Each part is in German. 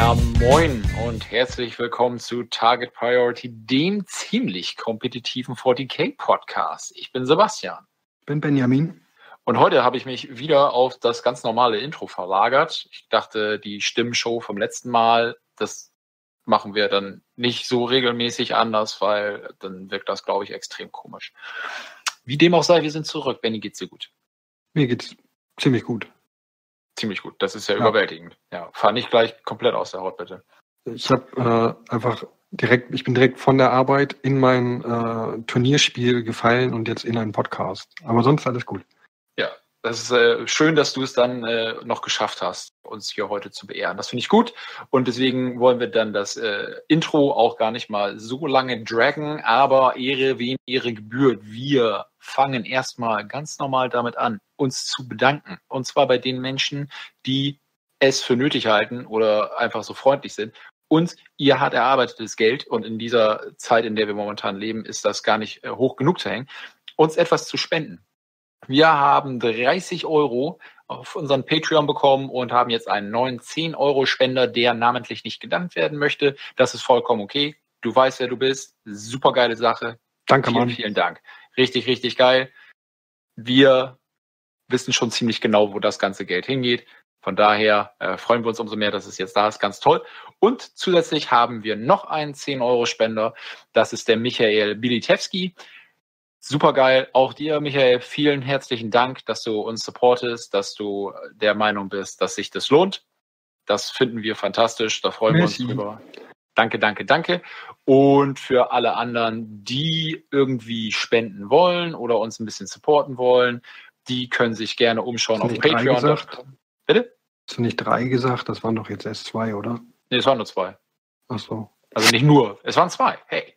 Ja, moin und herzlich willkommen zu Target Priority, dem ziemlich kompetitiven 40K-Podcast. Ich bin Sebastian. Ich bin Benjamin. Und heute habe ich mich wieder auf das ganz normale Intro verlagert. Ich dachte, die Stimmshow vom letzten Mal, das machen wir dann nicht so regelmäßig anders, weil dann wirkt das, glaube ich, extrem komisch. Wie dem auch sei, wir sind zurück. Benni, geht's dir gut? Mir geht's ziemlich gut. Ziemlich gut, das ist ja überwältigend. Ja, fahr nicht gleich komplett aus der Haut, bitte. Ich habe ich bin direkt von der Arbeit in mein Turnierspiel gefallen und jetzt in einen Podcast. Aber sonst alles gut. Ja, das ist schön, dass du es dann noch geschafft hast, uns hier heute zu beehren. Das finde ich gut und deswegen wollen wir dann das Intro auch gar nicht mal so lange draggen, aber Ehre wem Ehre gebührt. Wir fangen erstmal ganz normal damit an, uns zu bedanken. Und zwar bei den Menschen, die es für nötig halten oder einfach so freundlich sind. Und ihr hart erarbeitetes Geld, und in dieser Zeit, in der wir momentan leben, ist das gar nicht hoch genug zu hängen, uns etwas zu spenden. Wir haben 30 € auf unseren Patreon bekommen und haben jetzt einen neuen 10-Euro-Spender, der namentlich nicht genannt werden möchte. Das ist vollkommen okay. Du weißt, wer du bist. Super geile Sache. Danke, Mann. Vielen Dank. Richtig, richtig geil. Wir wissen schon ziemlich genau, wo das ganze Geld hingeht. Von daher freuen wir uns umso mehr, dass es jetzt da ist. Ganz toll. Und zusätzlich haben wir noch einen 10-Euro-Spender. Das ist der Michael Bilitewski. Super geil. Auch dir, Michael, vielen herzlichen Dank, dass du uns supportest, dass du der Meinung bist, dass sich das lohnt. Das finden wir fantastisch. Da freuen wir uns drüber. Danke, danke, danke. Und für alle anderen, die irgendwie spenden wollen oder uns ein bisschen supporten wollen, die können sich gerne umschauen auf Patreon. Bitte? Hast du nicht 3 gesagt? Das waren doch jetzt erst 2, oder? Nee, es waren nur 2. Ach so. Also nicht nur, es waren 2. Hey.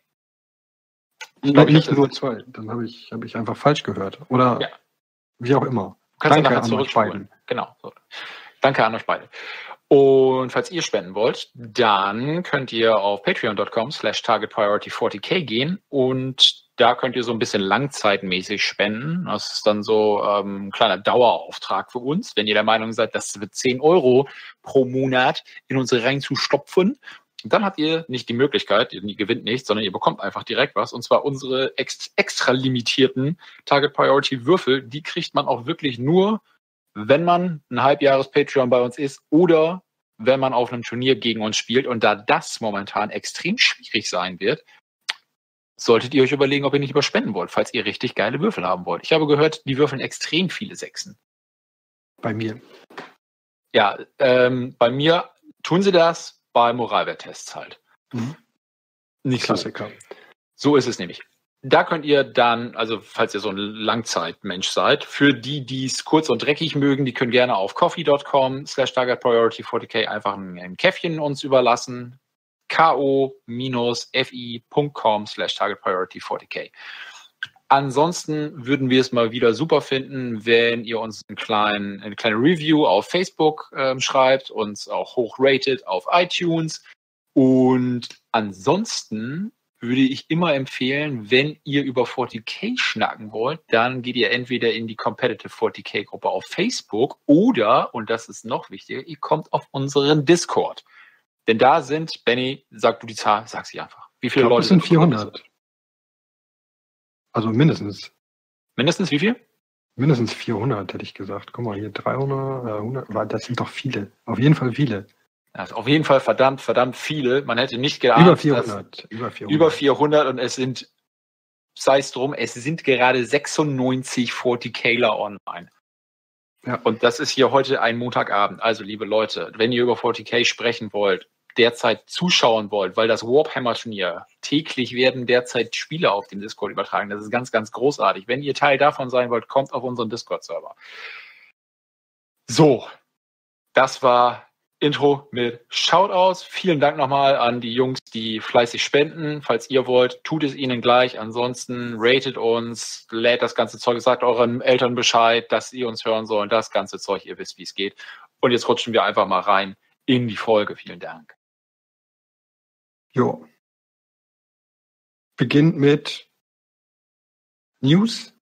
Nicht nur 2. Dann habe ich einfach falsch gehört. Oder wie auch immer. Du kannst ja nachher zurückspulen. Genau. So. Danke an euch beide. Und falls ihr spenden wollt, dann könnt ihr auf patreon.com/targetpriority40k gehen und da könnt ihr so ein bisschen langzeitmäßig spenden. Das ist dann so ein kleiner Dauerauftrag für uns. Wenn ihr der Meinung seid, das wird 10 € pro Monat in uns reinzustopfen, dann habt ihr nicht die Möglichkeit, ihr gewinnt nichts, sondern ihr bekommt einfach direkt was. Und zwar unsere extra limitierten Target Priority Würfel. Die kriegt man auch wirklich nur, wenn man ein Halbjahres-Patreon bei uns ist oder wenn man auf einem Turnier gegen uns spielt. Und da das momentan extrem schwierig sein wird, solltet ihr euch überlegen, ob ihr nicht überspenden wollt, falls ihr richtig geile Würfel haben wollt. Ich habe gehört, die würfeln extrem viele Sechsen. Bei mir. Ja, bei mir tun sie das bei Moralwerttests halt. Nicht Klassiker. So ist es nämlich. Da könnt ihr dann, also falls ihr so ein Langzeitmensch seid, für die, die es kurz und dreckig mögen, die können gerne auf coffee.com/targetpriority40k einfach ein Käffchen uns überlassen. ko-fi.com/targetpriority40k. Ansonsten würden wir es mal wieder super finden, wenn ihr uns eine kleine Review auf Facebook schreibt, uns auch hochratet auf iTunes. Und ansonsten würde ich immer empfehlen, wenn ihr über 40k schnacken wollt, dann geht ihr entweder in die Competitive 40k Gruppe auf Facebook oder, und das ist noch wichtiger, ihr kommt auf unseren Discord. Denn da sind, Benni, sag du die Zahl, sag sie einfach. Wie viele Leute sind 400? Also mindestens. Mindestens wie viel? Mindestens 400, hätte ich gesagt. Guck mal, hier 300, 100, das sind doch viele. Auf jeden Fall viele. Also auf jeden Fall verdammt viele. Man hätte nicht geahnt, über 400. Über 400 und es sind, sei es drum, es sind gerade 96 40kler online. Ja. Und das ist hier heute ein Montagabend. Also liebe Leute, wenn ihr über 40k sprechen wollt, derzeit zuschauen wollt, weil das Warhammer-Turnier, täglich werden derzeit Spiele auf dem Discord übertragen. Das ist ganz, ganz großartig. Wenn ihr Teil davon sein wollt, kommt auf unseren Discord-Server. So, das war Intro mit Shoutouts. Vielen Dank nochmal an die Jungs, die fleißig spenden. Falls ihr wollt, tut es ihnen gleich. Ansonsten ratet uns, lädt das ganze Zeug, sagt euren Eltern Bescheid, dass sie uns hören sollen. Das ganze Zeug, ihr wisst, wie es geht. Und jetzt rutschen wir einfach mal rein in die Folge. Vielen Dank. Jo. Beginnt mit News.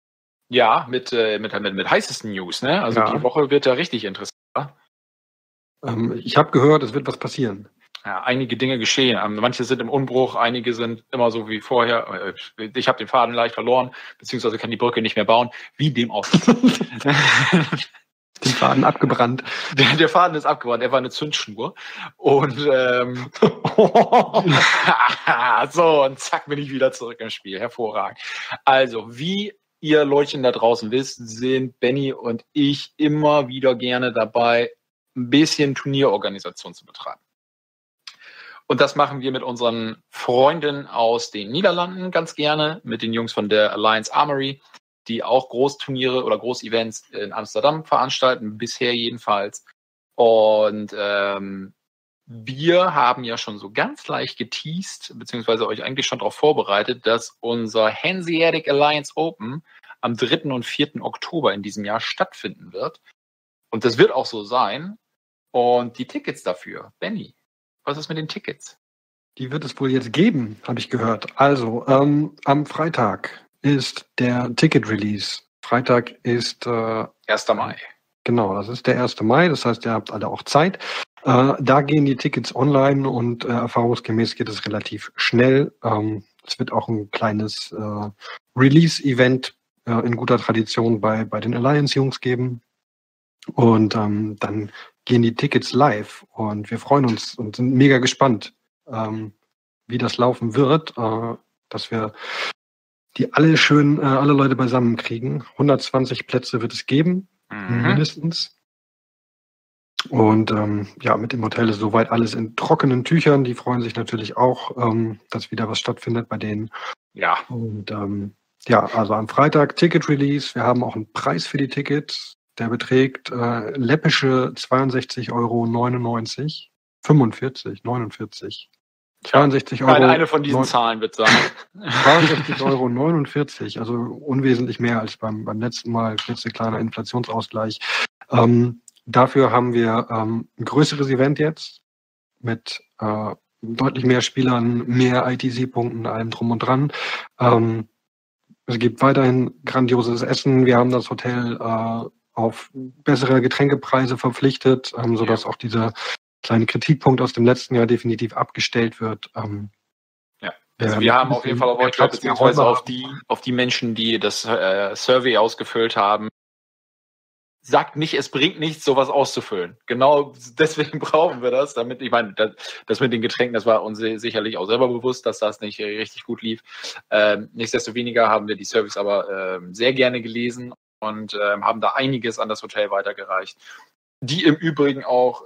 Ja, mit heißesten News, ne? Also Ja. Die Woche wird ja richtig interessant. Ich habe gehört, es wird was passieren. Ja, einige Dinge geschehen. Manche sind im Umbruch, einige sind immer so wie vorher. Ich habe den Faden leicht verloren, beziehungsweise kann die Brücke nicht mehr bauen. Wie dem auch. Den Faden abgebrannt. Der Faden ist abgebrannt, er war eine Zündschnur. Und so, und zack, bin ich wieder zurück im Spiel. Hervorragend. Also, wie ihr Leutchen da draußen wisst, sind Benny und ich immer wieder gerne dabei, ein bisschen Turnierorganisation zu betreiben. Und das machen wir mit unseren Freunden aus den Niederlanden ganz gerne, mit den Jungs von der Alliance Armory, die auch Großturniere oder Großevents in Amsterdam veranstalten, bisher jedenfalls. Und wir haben ja schon so ganz leicht geteased, beziehungsweise euch eigentlich schon darauf vorbereitet, dass unser Hanseatic Alliance Open am 3. und 4. Oktober in diesem Jahr stattfinden wird. Und das wird auch so sein. Und die Tickets dafür, Benny, was ist mit den Tickets? Die wird es wohl jetzt geben, habe ich gehört. Also, am Freitag ist der Ticket-Release. Freitag ist 1. Mai. Genau, das ist der 1. Mai. Das heißt, ihr habt alle auch Zeit. Da gehen die Tickets online und erfahrungsgemäß geht es relativ schnell. Es wird auch ein kleines Release-Event in guter Tradition bei den Alliance-Jungs geben. Und dann gehen die Tickets live und wir freuen uns und sind mega gespannt, wie das laufen wird, dass wir die alle schön, alle Leute beisammen kriegen. 120 Plätze wird es geben, mindestens. Und mit dem Hotel ist soweit alles in trockenen Tüchern. Die freuen sich natürlich auch, dass wieder was stattfindet bei denen. Ja. Und also am Freitag Ticket-Release. Wir haben auch einen Preis für die Tickets. Der beträgt läppische 62,99 €. 49. 62 Euro. Eine von diesen Zahlen wird sein. 62,49 €, also unwesentlich mehr als beim letzten Mal. Kleiner Inflationsausgleich. Dafür haben wir ein größeres Event jetzt mit deutlich mehr Spielern, mehr ITC-Punkten, allem drum und dran. Es gibt weiterhin grandioses Essen. Wir haben das Hotel auf bessere Getränkepreise verpflichtet, sodass auch dieser kleine Kritikpunkt aus dem letzten Jahr definitiv abgestellt wird. Also wir haben auf jeden Fall auf euch gehört, beziehungsweise auf die Menschen, die das Survey ausgefüllt haben. Sagt nicht, es bringt nichts, sowas auszufüllen. Genau deswegen brauchen wir das, damit, ich meine, das mit den Getränken, das war uns sicherlich auch selber bewusst, dass das nicht richtig gut lief. Nichtsdestoweniger haben wir die Surveys aber sehr gerne gelesen und haben da einiges an das Hotel weitergereicht, die im Übrigen auch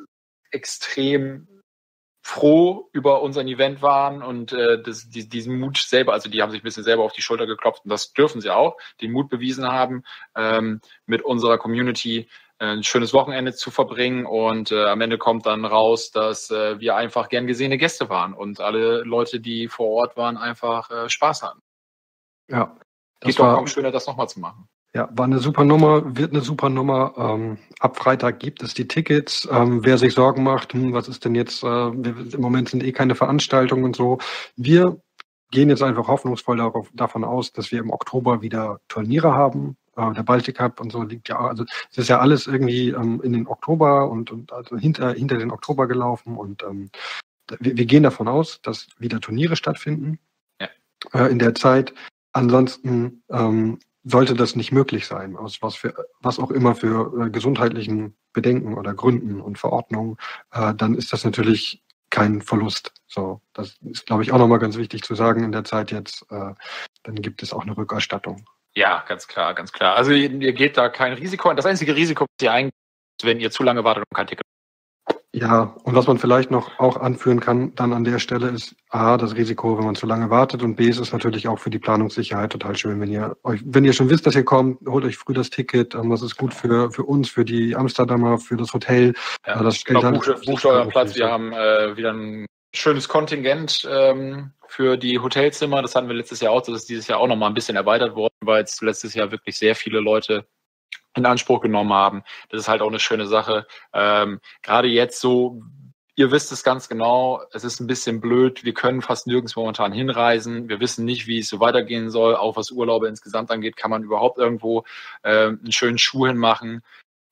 extrem froh über unseren Event waren und diesen Mut selber, also die haben sich ein bisschen selber auf die Schulter geklopft und das dürfen sie auch, den Mut bewiesen haben, mit unserer Community ein schönes Wochenende zu verbringen und am Ende kommt dann raus, dass wir einfach gern gesehene Gäste waren und alle Leute, die vor Ort waren, einfach Spaß hatten. Ja. Geht doch kaum schöner, das nochmal zu machen. Ja, war eine super Nummer, wird eine super Nummer. Ab Freitag gibt es die Tickets. Wer sich Sorgen macht, was ist denn jetzt, im Moment sind keine Veranstaltungen und so. Wir gehen jetzt einfach hoffnungsvoll davon aus, dass wir im Oktober wieder Turniere haben. Der Baltic Cup und so liegt ja, also es ist ja alles irgendwie in den Oktober und also hinter den Oktober gelaufen und wir gehen davon aus, dass wieder Turniere stattfinden in der Zeit. Ansonsten sollte das nicht möglich sein, aus was auch immer für gesundheitlichen Bedenken oder Gründen und Verordnungen, dann ist das natürlich kein Verlust. So, das ist, glaube ich, auch nochmal ganz wichtig zu sagen in der Zeit jetzt. Dann gibt es auch eine Rückerstattung. Ja, ganz klar, ganz klar. Also ihr geht da kein Risiko ein. Das einzige Risiko, das ihr eingeht, wenn ihr zu lange wartet und kein Ticket. Ja, und was man vielleicht noch auch anführen kann dann an der Stelle ist A, das Risiko, wenn man zu lange wartet und B, ist es natürlich auch für die Planungssicherheit total schön, wenn ihr schon wisst, dass ihr kommt, holt euch früh das Ticket, das ist gut für uns, für die Amsterdamer, für das Hotel. Ja, das bucht euren Platz, wir haben wieder ein schönes Kontingent für die Hotelzimmer, das hatten wir letztes Jahr auch, das ist dieses Jahr auch nochmal ein bisschen erweitert worden, weil es letztes Jahr wirklich sehr viele Leute in Anspruch genommen haben. Das ist halt auch eine schöne Sache. Gerade jetzt so, ihr wisst es ganz genau, es ist ein bisschen blöd, wir können fast nirgends momentan hinreisen, wir wissen nicht, wie es so weitergehen soll, auch was Urlaube insgesamt angeht, kann man überhaupt irgendwo einen schönen Schuh hinmachen.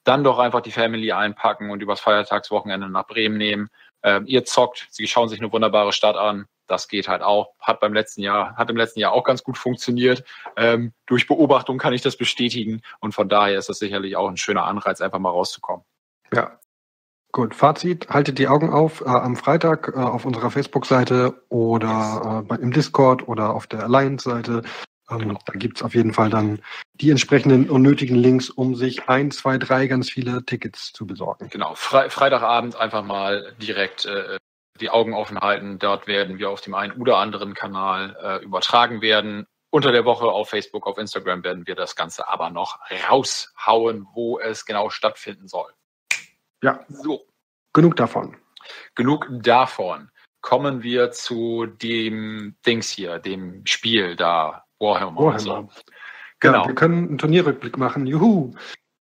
dann doch einfach die Family einpacken und übers Feiertagswochenende nach Bremen nehmen. Ihr zockt, sie schauen sich eine wunderbare Stadt an. Das geht halt auch. Hat im letzten Jahr auch ganz gut funktioniert. Durch Beobachtung kann ich das bestätigen. Und von daher ist das sicherlich auch ein schöner Anreiz, einfach mal rauszukommen. Ja. Gut, Fazit, haltet die Augen auf am Freitag auf unserer Facebook-Seite oder im Discord oder auf der Alliance-Seite. Genau. Da gibt's auf jeden Fall dann die entsprechenden und nötigen Links, um sich 1, 2, 3 ganz viele Tickets zu besorgen. Genau, Freitagabend einfach mal direkt die Augen offen halten. Dort werden wir auf dem einen oder anderen Kanal übertragen werden. Unter der Woche auf Facebook, auf Instagram werden wir das Ganze aber noch raushauen, wo es genau stattfinden soll. Ja, so. Genug davon. Kommen wir zu dem Dings hier, dem Spiel da, Warhammer. So. Genau. Ja, wir können einen Turnierrückblick machen. Juhu!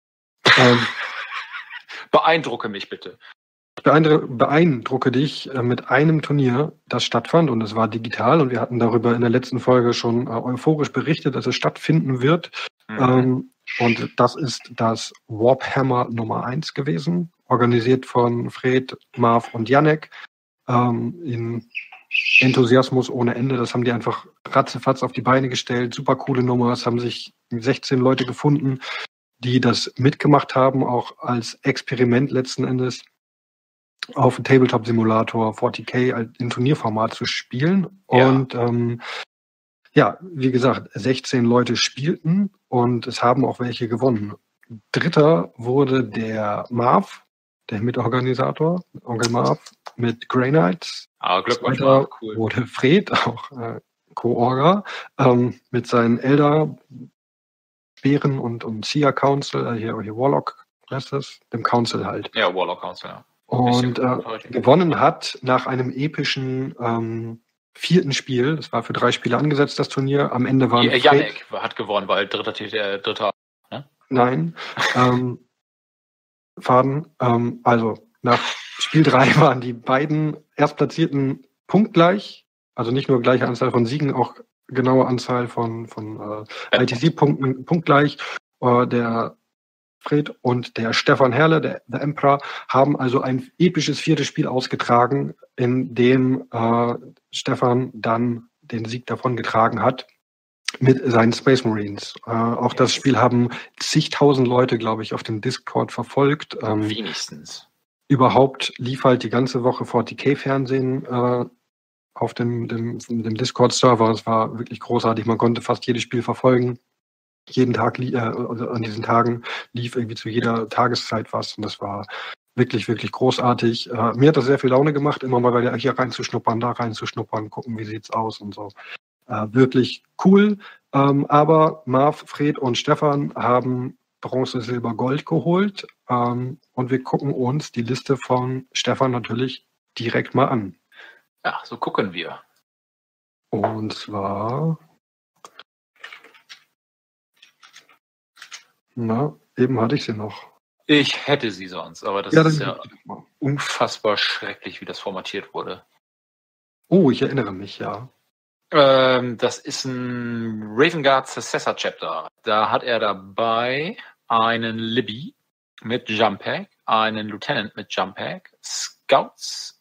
Beeindrucke mich bitte. Beeindrucke dich mit einem Turnier, das stattfand, und es war digital, und wir hatten darüber in der letzten Folge schon euphorisch berichtet, dass es stattfinden wird. Und das ist das Warhammer Nummer 1 gewesen, organisiert von Fred, Marv und Janek. In Enthusiasmus ohne Ende. Das haben die einfach ratzefatz auf die Beine gestellt. Super coole Nummer. Es haben sich 16 Leute gefunden, die das mitgemacht haben, auch als Experiment letzten Endes auf dem Tabletop-Simulator 40k in Turnierformat zu spielen. Ja. Und wie gesagt, 16 Leute spielten und es haben auch welche gewonnen. Dritter wurde der Marv, der Mitorganisator, Onkel Marv, mit Grey Knights. Glückwunsch, cool. Wurde Fred, auch Co-Orga, mit seinen Elder, Bären und Seer Council, hier Warlock, was ist das? Dem Council halt. Ja, Warlock Council, ja. Und gewonnen hat nach einem epischen 4. Spiel, das war für 3 Spiele angesetzt, das Turnier. Am Ende waren Janek hat gewonnen, weil dritter. Ne? Nein. Also nach Spiel 3 waren die beiden Erstplatzierten punktgleich. Also nicht nur gleiche Anzahl von Siegen, auch genaue Anzahl von ITC-Punkten punktgleich. Der Fred und der Stefan Herle, der Emperor, haben also ein episches 4. Spiel ausgetragen, in dem Stefan dann den Sieg davongetragen hat mit seinen Space Marines. Auch das Spiel haben zigtausend Leute, glaube ich, auf dem Discord verfolgt. Wenigstens. Überhaupt lief halt die ganze Woche 40k-Fernsehen auf dem Discord-Server. Es war wirklich großartig. Man konnte fast jedes Spiel verfolgen. Jeden Tag, an diesen Tagen lief irgendwie zu jeder Tageszeit was. Und das war wirklich, wirklich großartig. Mir hat das sehr viel Laune gemacht, immer mal hier reinzuschnuppern, da reinzuschnuppern, gucken, wie sieht's aus und so. Wirklich cool. Aber Marv, Fred und Stefan haben Bronze, Silber, Gold geholt. Und wir gucken uns die Liste von Stefan natürlich direkt mal an. Ja, so gucken wir. Und zwar... Na, eben hatte ich sie noch. Ich hätte sie sonst, aber das ist ja unfassbar schrecklich, wie das formatiert wurde. Oh, ich erinnere mich, ja. Das ist ein Raven Guard Successor Chapter. Da hat er dabei einen Libby mit Jump Pack, einen Lieutenant mit Jump Pack, Scouts.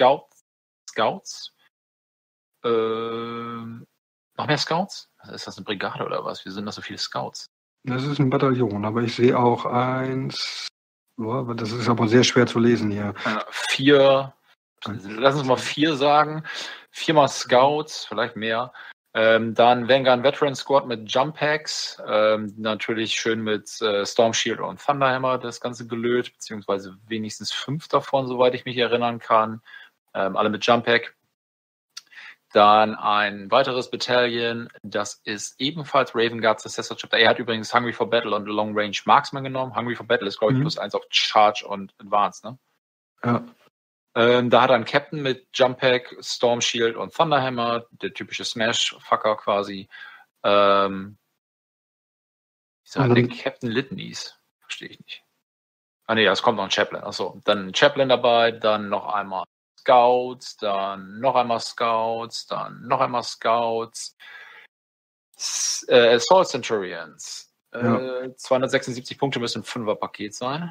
Noch mehr Scouts? Ist das eine Brigade oder was? Wie sind das so viele Scouts? Das ist ein Bataillon, aber ich sehe auch eins. Oh, das ist aber sehr schwer zu lesen hier. 4, lass uns mal 4 sagen. 4 mal Scouts, vielleicht mehr. Dann Vanguard Veteran Squad mit Jump Packs. Natürlich schön mit Storm Shield und Thunderhammer das Ganze gelöt, beziehungsweise wenigstens 5 davon, soweit ich mich erinnern kann. Alle mit Jump Pack. Dann ein weiteres Battalion, das ist ebenfalls Raven Guard Successor Chapter. Er hat übrigens Hungry for Battle und Long Range Marksman genommen. Hungry for Battle ist, glaube ich, +1 auf Charge und Advance, ne? Ja. Da hat er einen Captain mit Jump Pack, Storm Shield und Thunderhammer, der typische Smash-Fucker quasi. Ich sage den Captain Litanies. Verstehe ich nicht. Es kommt noch ein Chaplain. Achso, dann ein Chaplain dabei, dann noch einmal Scouts, dann noch einmal Scouts, dann noch einmal Scouts, Assault Centurions, 276 Punkte müssen ein 5er-Paket sein.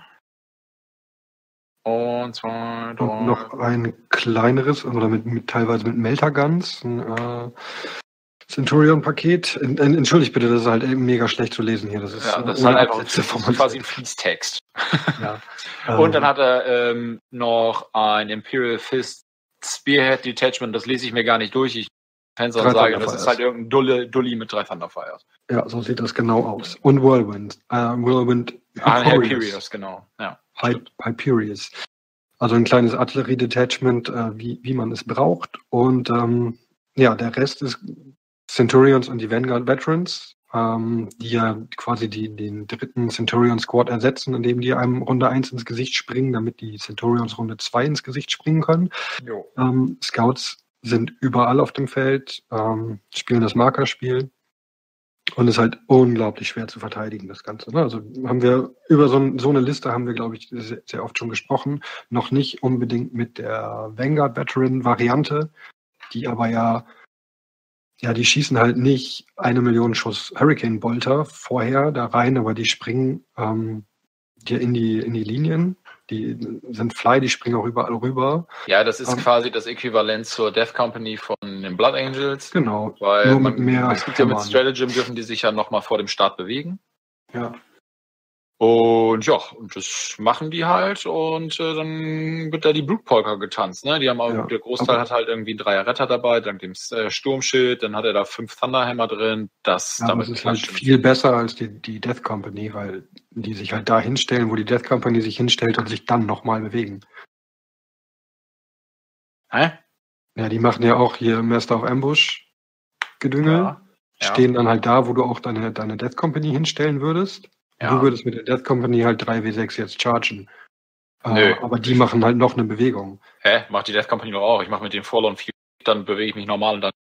Und noch ein kleineres, oder teilweise mit Melter-Guns, ein Centurion-Paket. Entschuldigt bitte, das ist halt mega schlecht zu lesen hier. Das ist, das ist halt einfach quasi ein Fließtext. Ja. Und dann hat er noch ein Imperial Fist Spearhead Detachment, das lese ich mir gar nicht durch. Ich Fans sage, das ist halt irgendein Dulli mit 3 Thunderfires. Ja, so sieht das genau aus. Und Whirlwind. Hyperius, genau. Ja, Hyperius. Also ein kleines Artillerie-Detachment, wie man es braucht. Und der Rest ist Centurions und die Vanguard Veterans, die ja quasi den dritten Centurion Squad ersetzen, indem die einem Runde 1 ins Gesicht springen, damit die Centurions Runde 2 ins Gesicht springen können. Scouts sind überall auf dem Feld, spielen das Markerspiel und ist halt unglaublich schwer zu verteidigen, das Ganze. Ne? Also haben wir über so eine Liste haben wir, glaube ich, sehr, sehr oft schon gesprochen. Noch nicht unbedingt mit der Vanguard Veteran Variante, die aber die schießen halt nicht 1 Million Schuss Hurricane Bolter vorher da rein, aber die springen dir in die Linien. Die sind Fly, die springen auch überall rüber. Ja, das ist quasi das Äquivalent zur Death Company von den Blood Angels. Genau. Weil nur mit mit Stratagem dürfen die sich ja nochmal vor dem Start bewegen. Ja. Und das machen die halt und dann wird da die Blutpolka getanzt. Ne? Die haben auch, der Großteil hat halt irgendwie einen 3er Retter dabei, dank dem Sturmschild, dann hat er da 5 Thunderhammer drin. Das ist halt viel besser als die Death Company, weil die sich halt da hinstellen, wo die Death Company sich hinstellt und sich dann nochmal bewegen. Hä? Ja, die machen ja auch hier Master of Ambush Gedüngel, stehen dann halt da, wo du auch deine Death Company hinstellen würdest. Du würdest mit der Death Company halt 3W6 jetzt chargen. Aber die machen halt noch eine Bewegung. Hä? Macht die Death Company doch auch. Ich mache mit den Forlorn Few, dann bewege ich mich normal und dann.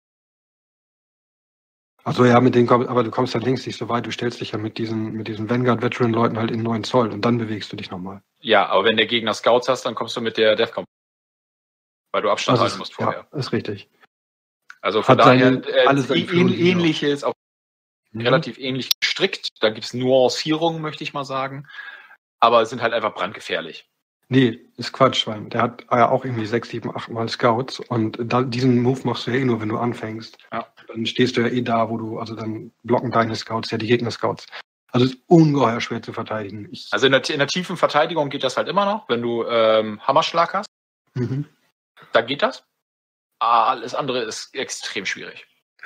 Achso, ja, aber du kommst halt links nicht so weit. Du stellst dich ja mit diesen Vanguard-Veteran-Leuten halt in 9 Zoll und dann bewegst du dich nochmal. Ja, aber wenn der Gegner Scouts hast, dann kommst du mit der Death Company. Weil du Abstand halten musst vorher. Ja, ist richtig. Also von daher alles ähnliches, auch relativ ähnlich gestrickt. Da gibt es Nuancierungen, möchte ich mal sagen. Aber es sind halt einfach brandgefährlich. Nee, ist Quatsch, weil der hat ja auch irgendwie 6, 7, 8 Mal Scouts und diesen Move machst du ja nur, wenn du anfängst. Ja. Dann stehst du ja da, dann blocken deine Scouts ja die Gegner-Scouts. Also es ist ungeheuer schwer zu verteidigen. Also in der tiefen Verteidigung geht das halt immer noch, wenn du Hammerschlag hast. Mhm. Da geht das. Alles andere ist extrem schwierig.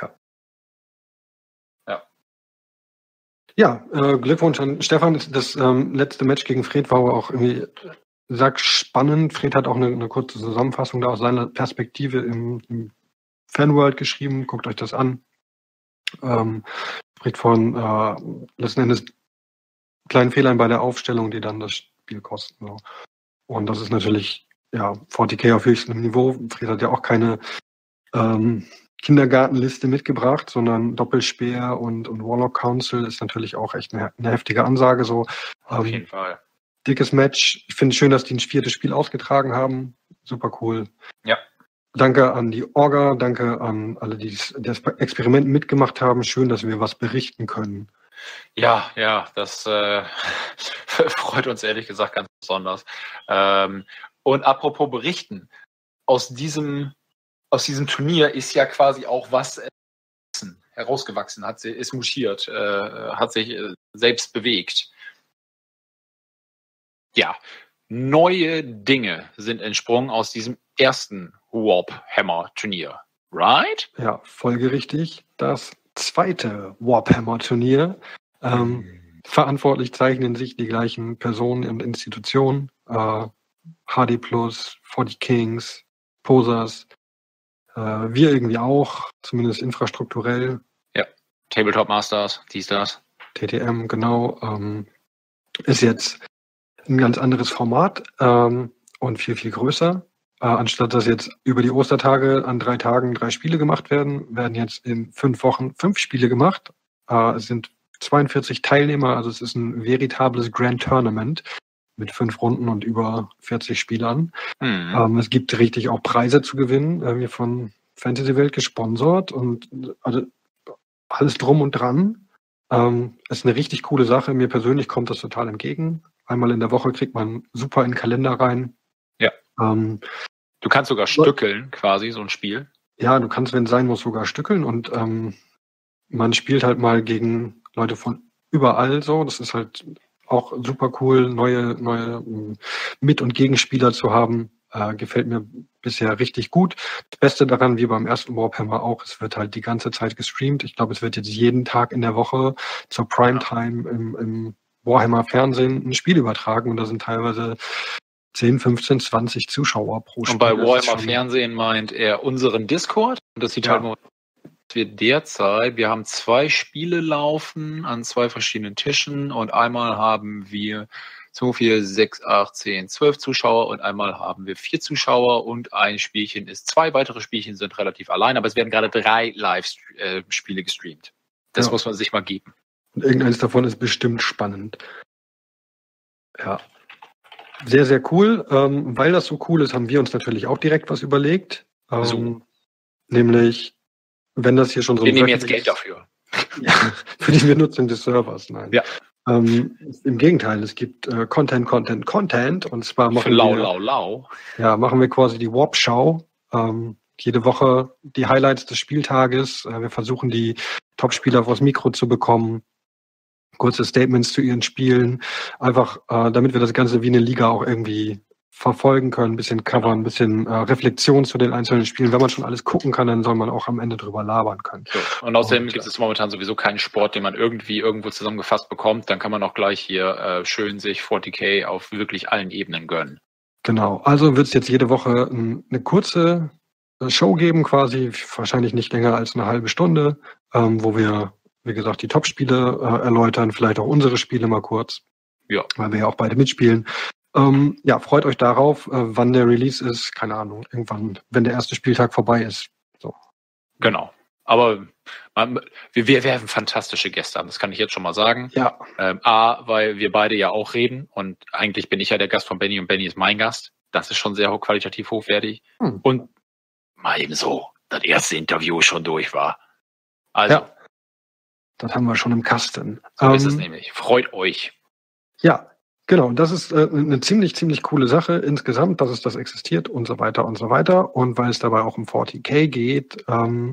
Ja, Glückwunsch an Stefan. Das letzte Match gegen Fred war aber auch irgendwie spannend. Fred hat auch eine kurze Zusammenfassung da aus seiner Perspektive im Fanworld geschrieben. Guckt euch das an. Spricht von letzten Endes kleinen Fehlern bei der Aufstellung, die dann das Spiel kosten. So. Und das ist natürlich 40k auf höchstem Niveau. Fred hat ja auch keine Kindergartenliste mitgebracht, sondern Doppelspeer und Warlock Council ist natürlich auch echt eine heftige Ansage. So. Auf jeden Fall. Dickes Match. Ich finde es schön, dass die ein 4. Spiel ausgetragen haben. Super cool. Ja. Danke an die Orga, danke an alle, die das Experiment mitgemacht haben. Schön, dass wir was berichten können. Ja, das freut uns ehrlich gesagt ganz besonders. Und apropos berichten, aus diesem Turnier ist ja quasi auch was herausgewachsen, ist mutiert, hat sich selbst bewegt. Ja, neue Dinge sind entsprungen aus diesem ersten Warhammer-Turnier, right? Ja, folgerichtig. Das zweite Warhammer-Turnier. Verantwortlich zeichnen sich die gleichen Personen und Institutionen. HD+, 40 Kings, Posers, wir irgendwie auch, zumindest infrastrukturell. Ja, Tabletop Masters, das. TTM, genau. Ist jetzt ein ganz anderes Format und viel, viel größer. Anstatt dass jetzt über die Ostertage an 3 Tagen 3 Spiele gemacht werden jetzt in 5 Wochen 5 Spiele gemacht. Es sind 42 Teilnehmer, also es ist ein veritables Grand Tournament mit 5 Runden und über 40 Spielern. Es gibt richtig auch Preise zu gewinnen, wir von Fantasy Welt gesponsert und also alles drum und dran. Ist eine richtig coole Sache. Mir persönlich kommt das total entgegen. Einmal in der Woche kriegt man super in den Kalender rein. Ja. Ähm, Du kannst sogar stückeln, quasi, so ein Spiel. Ja, du kannst, wenn es sein muss, sogar stückeln und man spielt halt mal gegen Leute von überall so. Das ist halt auch super cool, neue Mit- und Gegenspieler zu haben. Gefällt mir bisher richtig gut. Das Beste daran, wie beim ersten Warhammer auch, es wird halt die ganze Zeit gestreamt. Ich glaube, es wird jetzt jeden Tag in der Woche zur Primetime im Warhammer Fernsehen ein Spiel übertragen und da sind teilweise 10, 15, 20 Zuschauer pro Spiel. Und bei Warhammer Fernsehen meint er unseren Discord. Und das sieht halt nur, dass wir derzeit, wir haben 2 Spiele laufen an 2 verschiedenen Tischen und einmal haben wir 2, 4, 6, 8, 10, 12 Zuschauer und einmal haben wir 4 Zuschauer und ein Spielchen ist 2 weitere Spielchen sind relativ allein, aber es werden gerade 3 Live-Spiele gestreamt. Das muss man sich mal geben. Und irgendeines davon ist bestimmt spannend. Ja. Sehr, sehr cool. Weil das so cool ist, haben wir uns natürlich auch direkt was überlegt. Nämlich, wenn das hier schon so wir nehmen jetzt Geld dafür. Ja, für die Benutzung des Servers, nein. Ja. Im Gegenteil, es gibt Content. Und zwar machen machen wir quasi die Warp-Show. Jede Woche die Highlights des Spieltages. Wir versuchen, die Top-Spieler vors Mikro zu bekommen. Kurze Statements zu ihren Spielen. Einfach, damit wir das Ganze wie eine Liga auch irgendwie verfolgen können, ein bisschen covern, ein bisschen Reflexion zu den einzelnen Spielen. Wenn man schon alles gucken kann, dann soll man auch am Ende drüber labern können. So. Und außerdem gibt es momentan sowieso keinen Sport, den man irgendwie irgendwo zusammengefasst bekommt. Dann kann man auch gleich hier schön sich 40k auf wirklich allen Ebenen gönnen. Genau. Also wird es jetzt jede Woche eine kurze Show geben, quasi wahrscheinlich nicht länger als eine halbe Stunde, wo wir, wie gesagt, die Top-Spiele erläutern, vielleicht auch unsere Spiele mal kurz. Ja. Weil wir ja auch beide mitspielen. Freut euch darauf, wann der Release ist, keine Ahnung, irgendwann, wenn der erste Spieltag vorbei ist. So. Genau. Aber wir werden fantastische Gäste haben, das kann ich jetzt schon mal sagen. Ja. Weil wir beide ja auch reden und eigentlich bin ich ja der Gast von Benny und Benny ist mein Gast. Das ist schon sehr qualitativ hochwertig. Und mal eben so, das erste Interview schon durch war. Also. Ja. Das haben wir schon im Kasten. So ist es nämlich. Freut euch. Ja. Genau, das ist eine ziemlich coole Sache insgesamt, dass es das existiert und so weiter und so weiter. Und weil es dabei auch um 40k geht,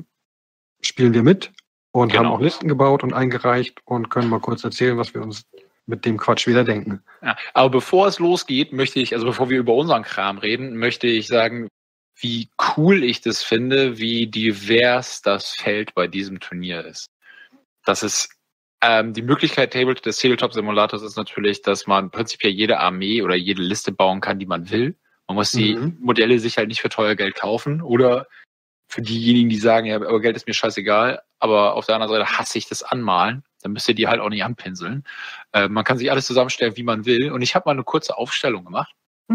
spielen wir mit und haben auch Listen gebaut und eingereicht und können mal kurz erzählen, was wir uns mit dem Quatsch wieder denken. Ja, aber bevor es losgeht, bevor wir über unseren Kram reden, möchte ich sagen, wie cool ich das finde, wie divers das Feld bei diesem Turnier ist. Das ist die Möglichkeit des Tabletop-Simulators ist natürlich, dass man prinzipiell jede Armee oder jede Liste bauen kann, die man will. Man muss die Modelle sich halt nicht für teuer Geld kaufen oder für diejenigen, die sagen, ja, aber Geld ist mir scheißegal, aber auf der anderen Seite hasse ich das Anmalen, dann müsst ihr die halt auch nicht anpinseln. Man kann sich alles zusammenstellen, wie man will. Und ich habe mal eine kurze Aufstellung gemacht.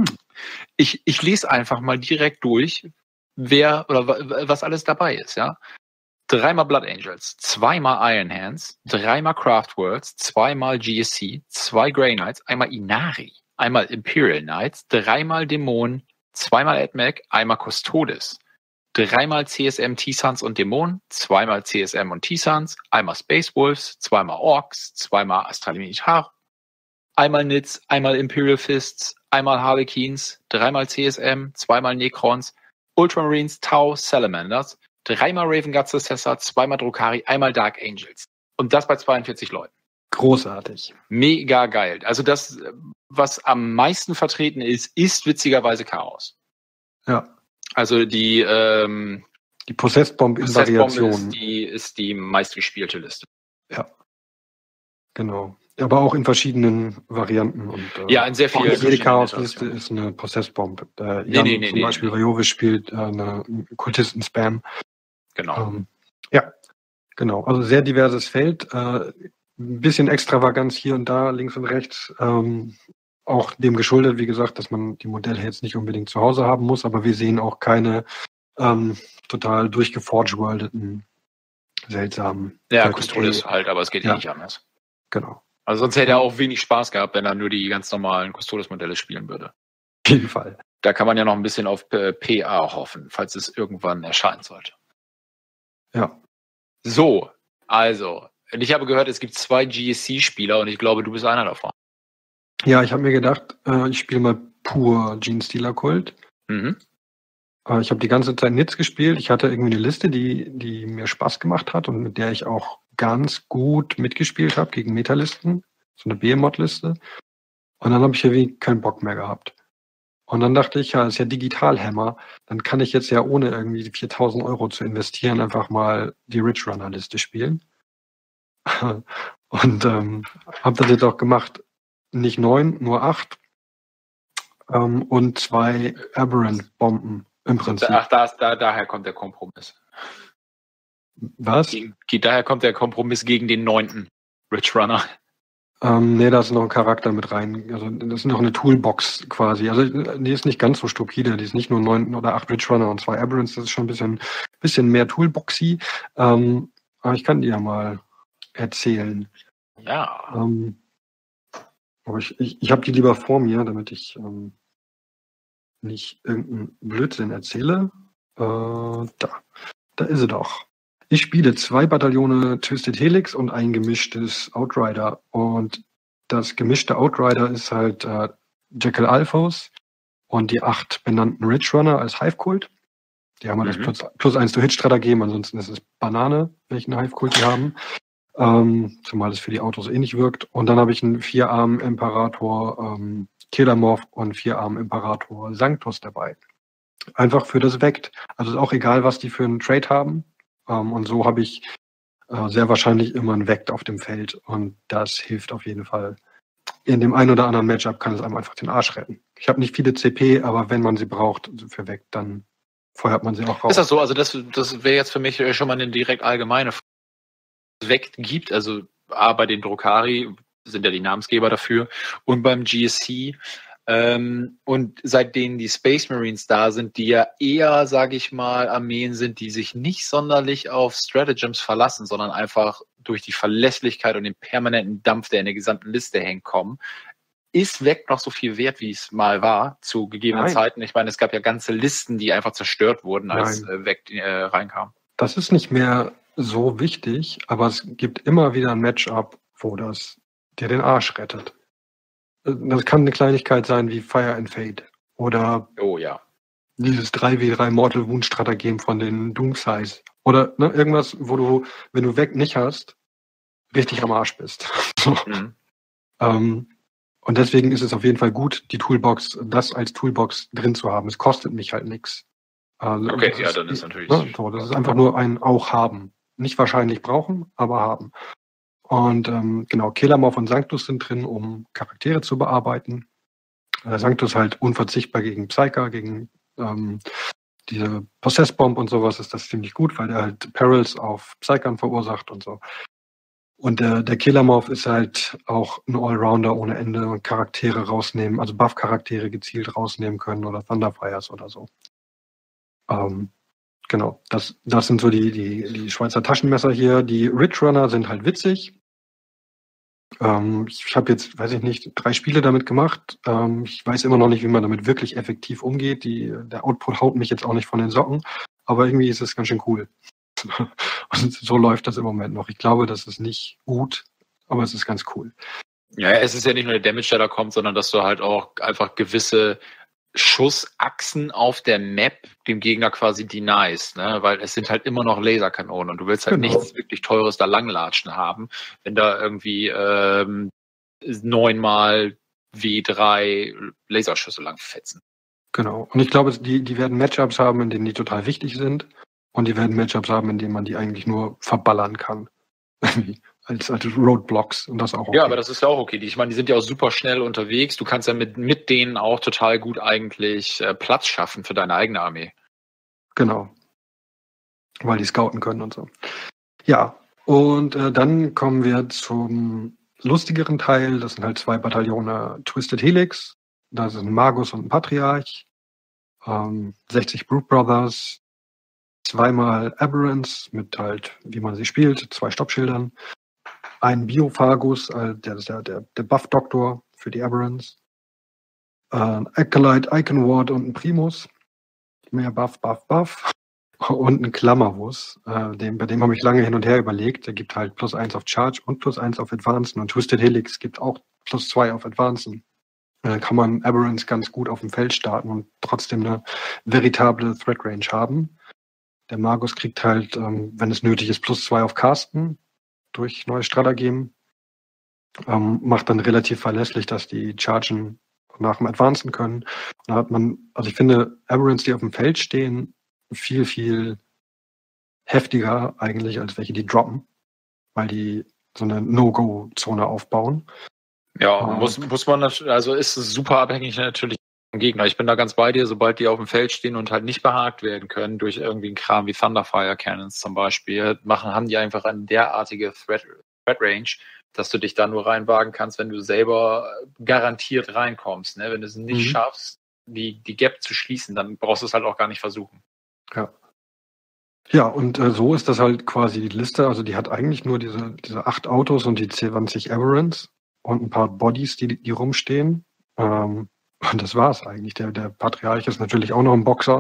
Ich lese einfach mal direkt durch, wer oder was alles dabei ist, ja. 3-mal Blood Angels, 2-mal Iron Hands, 3-mal Craftworlds, 2-mal GSC, 2 Grey Knights, einmal Inari, einmal Imperial Knights, 3-mal Dämonen, 2-mal AdMech, einmal Custodes, 3-mal CSM T-Suns und Dämonen, 2-mal CSM und T-Suns, einmal Space Wolves, 2-mal Orks, 2-mal Astrale Militar, einmal Nits, einmal Imperial Fists, einmal Harlequins, 3-mal CSM, 2-mal Necrons, Ultramarines, Tau, Salamanders, 3-mal Raven Guard Successor, 2-mal Drukhari, einmal Dark Angels. Und das bei 42 Leuten. Großartig. Mega geil. Also das, was am meisten vertreten ist witzigerweise Chaos. Ja. Also die Possessed Bomb in Variationen. Ist die meistgespielte Liste. Ja. Genau. Aber auch in verschiedenen Varianten. Und, in sehr vielen. Jede Chaos-Liste ist eine Possessed Bomb. Zum Beispiel Rajovic spielt eine Kultisten-Spam. Genau. Genau. Also sehr diverses Feld. Ein bisschen Extravaganz hier und da, links und rechts. Auch dem geschuldet, wie gesagt, dass man die Modelle jetzt nicht unbedingt zu Hause haben muss, aber wir sehen auch keine total durchgeforge-worldeten, seltsamen. Ja, Custodes halt, aber es geht nicht anders. Genau. Also sonst hätte er auch wenig Spaß gehabt, wenn er nur die ganz normalen Custodes-Modelle spielen würde. Auf jeden Fall. Da kann man ja noch ein bisschen auf PA hoffen, falls es irgendwann erscheinen sollte. Ja. So, also, Und ich habe gehört, es gibt 2 GSC-Spieler und ich glaube, du bist einer davon. Ja, ich habe mir gedacht, ich spiele mal pur Genestealer Kult. Mhm. Ich habe die ganze Zeit Nits gespielt. Ich hatte irgendwie eine Liste, die mir Spaß gemacht hat und mit der ich auch ganz gut mitgespielt habe gegen Metalisten. So eine Behemoth-Liste. Und dann habe ich irgendwie keinen Bock mehr gehabt. Und dann dachte ich, ja, das ist ja Digital-Hammer. Dann kann ich jetzt ja ohne irgendwie 4.000 Euro zu investieren einfach mal die Rich Runner-Liste spielen. Und habe das jetzt auch gemacht. Nicht 9, nur 8. Und 2 Aberrant-Bomben im Prinzip. Ach, daher kommt der Kompromiss. Was? Daher kommt der Kompromiss gegen den 9. Rich Runner. Nee, da ist noch ein Charakter mit rein. Also das ist noch eine Toolbox quasi. Also die ist nicht ganz so stupide. Die ist nicht nur 9 oder 8 Rich Runner und 2 Aberrants. Das ist schon ein bisschen mehr Toolboxy. Aber ich kann dir ja mal erzählen. Ja. Aber ich habe die lieber vor mir, damit ich nicht irgendeinen Blödsinn erzähle. Da ist sie doch. Ich spiele 2 Bataillone Twisted Helix und ein gemischtes Outrider. Und das gemischte Outrider ist halt Jekyll Alphos und die 8 benannten Rich Runner als Hive-Kult. Die haben halt das +1 to Hit-Stratagem, ansonsten ist es Banane, welchen Hive-Kult die haben. Zumal es für die Autos ähnlich wirkt. Und dann habe ich einen 4-Arm-Imperator Killermorph und 4-Arm-Imperator Sanctus dabei. Einfach für das Vect. Also ist auch egal, was die für einen Trade haben. Und so habe ich sehr wahrscheinlich immer ein Vect auf dem Feld. Und das hilft auf jeden Fall. In dem einen oder anderen Matchup kann es einem einfach den Arsch retten. Ich habe nicht viele CP, aber wenn man sie braucht für Vect, dann feuert man sie auch raus. Ist das so? Also das wäre jetzt für mich schon mal eine direkt allgemeine Frage. Vect gibt, also bei den Drukhari sind ja die Namensgeber dafür und beim GSC und seitdem die Space Marines da sind, die ja eher, sage ich mal, Armeen sind, die sich nicht sonderlich auf Stratagems verlassen, sondern einfach durch die Verlässlichkeit und den permanenten Dampf, der in der gesamten Liste hängt, kommen. Ist Vect noch so viel wert, wie es mal war, zu gegebenen Zeiten? Ich meine, es gab ja ganze Listen, die einfach zerstört wurden, als Vect reinkam. Das ist nicht mehr so wichtig, aber es gibt immer wieder ein Matchup, wo das dir den Arsch rettet. Das kann eine Kleinigkeit sein wie Fire and Fate oder dieses 3v3 Mortal Wound Stratagem von den Doomsize oder irgendwas, wo du, wenn du Vect nicht hast, richtig am Arsch bist. Und deswegen ist es auf jeden Fall gut, die Toolbox, das als Toolbox drin zu haben. Es kostet mich halt nichts. Dann ist natürlich... das ist einfach nur ein auch haben. Nicht wahrscheinlich brauchen, aber haben. Und Killermorph und Sanctus sind drin, um Charaktere zu bearbeiten. Sanctus halt unverzichtbar gegen Psyker, gegen diese Possess-Bomb und sowas ist das ziemlich gut, weil der halt Perils auf Psykern verursacht und so. Und der Killermorph ist halt auch ein Allrounder ohne Ende und Charaktere rausnehmen, also Buff-Charaktere gezielt rausnehmen können oder Thunderfires oder so. Genau, das sind so die Schweizer Taschenmesser hier. Die Rich Runner sind halt witzig. Ich habe jetzt, weiß ich nicht, 3 Spiele damit gemacht. Ich weiß immer noch nicht, wie man damit wirklich effektiv umgeht. Der Output haut mich jetzt auch nicht von den Socken, aber irgendwie ist es ganz schön cool. Und so läuft das im Moment noch. Ich glaube, das ist nicht gut, aber es ist ganz cool. Ja, es ist ja nicht nur der Damage, der da kommt, sondern dass du halt auch einfach gewisse Schussachsen auf der Map dem Gegner quasi deniest, ne? Weil es sind halt immer noch Laserkanonen und du willst halt nichts wirklich Teures da langlatschen haben, wenn da irgendwie 9-mal W3 Laserschüsse langfetzen. Genau. Und ich glaube, die werden Matchups haben, in denen die total wichtig sind und die werden Matchups haben, in denen man die eigentlich nur verballern kann. als Roadblocks und das auch okay. Ja, aber das ist ja auch okay. Ich meine, die sind ja auch super schnell unterwegs. Du kannst ja mit denen auch total gut eigentlich Platz schaffen für deine eigene Armee. Genau. Weil die scouten können und so. Ja, und dann kommen wir zum lustigeren Teil. Das sind halt 2 Bataillone Twisted Helix. Da sind ein Magus und ein Patriarch. 60 Brute Brothers. 2-mal Aberrants mit halt, wie man sie spielt, 2 Stoppschildern. Ein Biophagus, der ist der Buff-Doktor für die Aberrants. Acolyte, Icon Ward und ein Primus. Mehr Buff. und ein Klammerwurst. Bei dem habe ich lange hin und her überlegt. Der gibt halt +1 auf Charge und +1 auf Advancen. Und Twisted Helix gibt auch +2 auf Advancen. Dann kann man Aberrance ganz gut auf dem Feld starten und trotzdem eine veritable Threat Range haben. Der Magus kriegt halt, wenn es nötig ist, +2 auf Casten durch neue Stratagem. Macht dann relativ verlässlich, dass die Chargen nach dem Advancen können. Da hat man, also ich finde, Aberrance, die auf dem Feld stehen, viel, viel heftiger eigentlich als welche, die droppen, weil die so eine No-Go-Zone aufbauen. Ja, muss man, also ist es super abhängig natürlich vom Gegner. Ich bin da ganz bei dir, sobald die auf dem Feld stehen und halt nicht behakt werden können durch irgendwie einen Kram wie Thunderfire Cannons zum Beispiel, haben die einfach eine derartige Threat Range, dass du dich da nur reinwagen kannst, wenn du selber garantiert reinkommst. Ne? Wenn du es nicht schaffst, die Gap zu schließen, dann brauchst du es halt auch gar nicht versuchen. Ja. Ja, und so ist das halt quasi die Liste. Also die hat eigentlich nur diese 8 Autos und die 20 Aberrance und ein paar Bodies, die rumstehen. Und das war's eigentlich. Der Patriarch ist natürlich auch noch ein Boxer.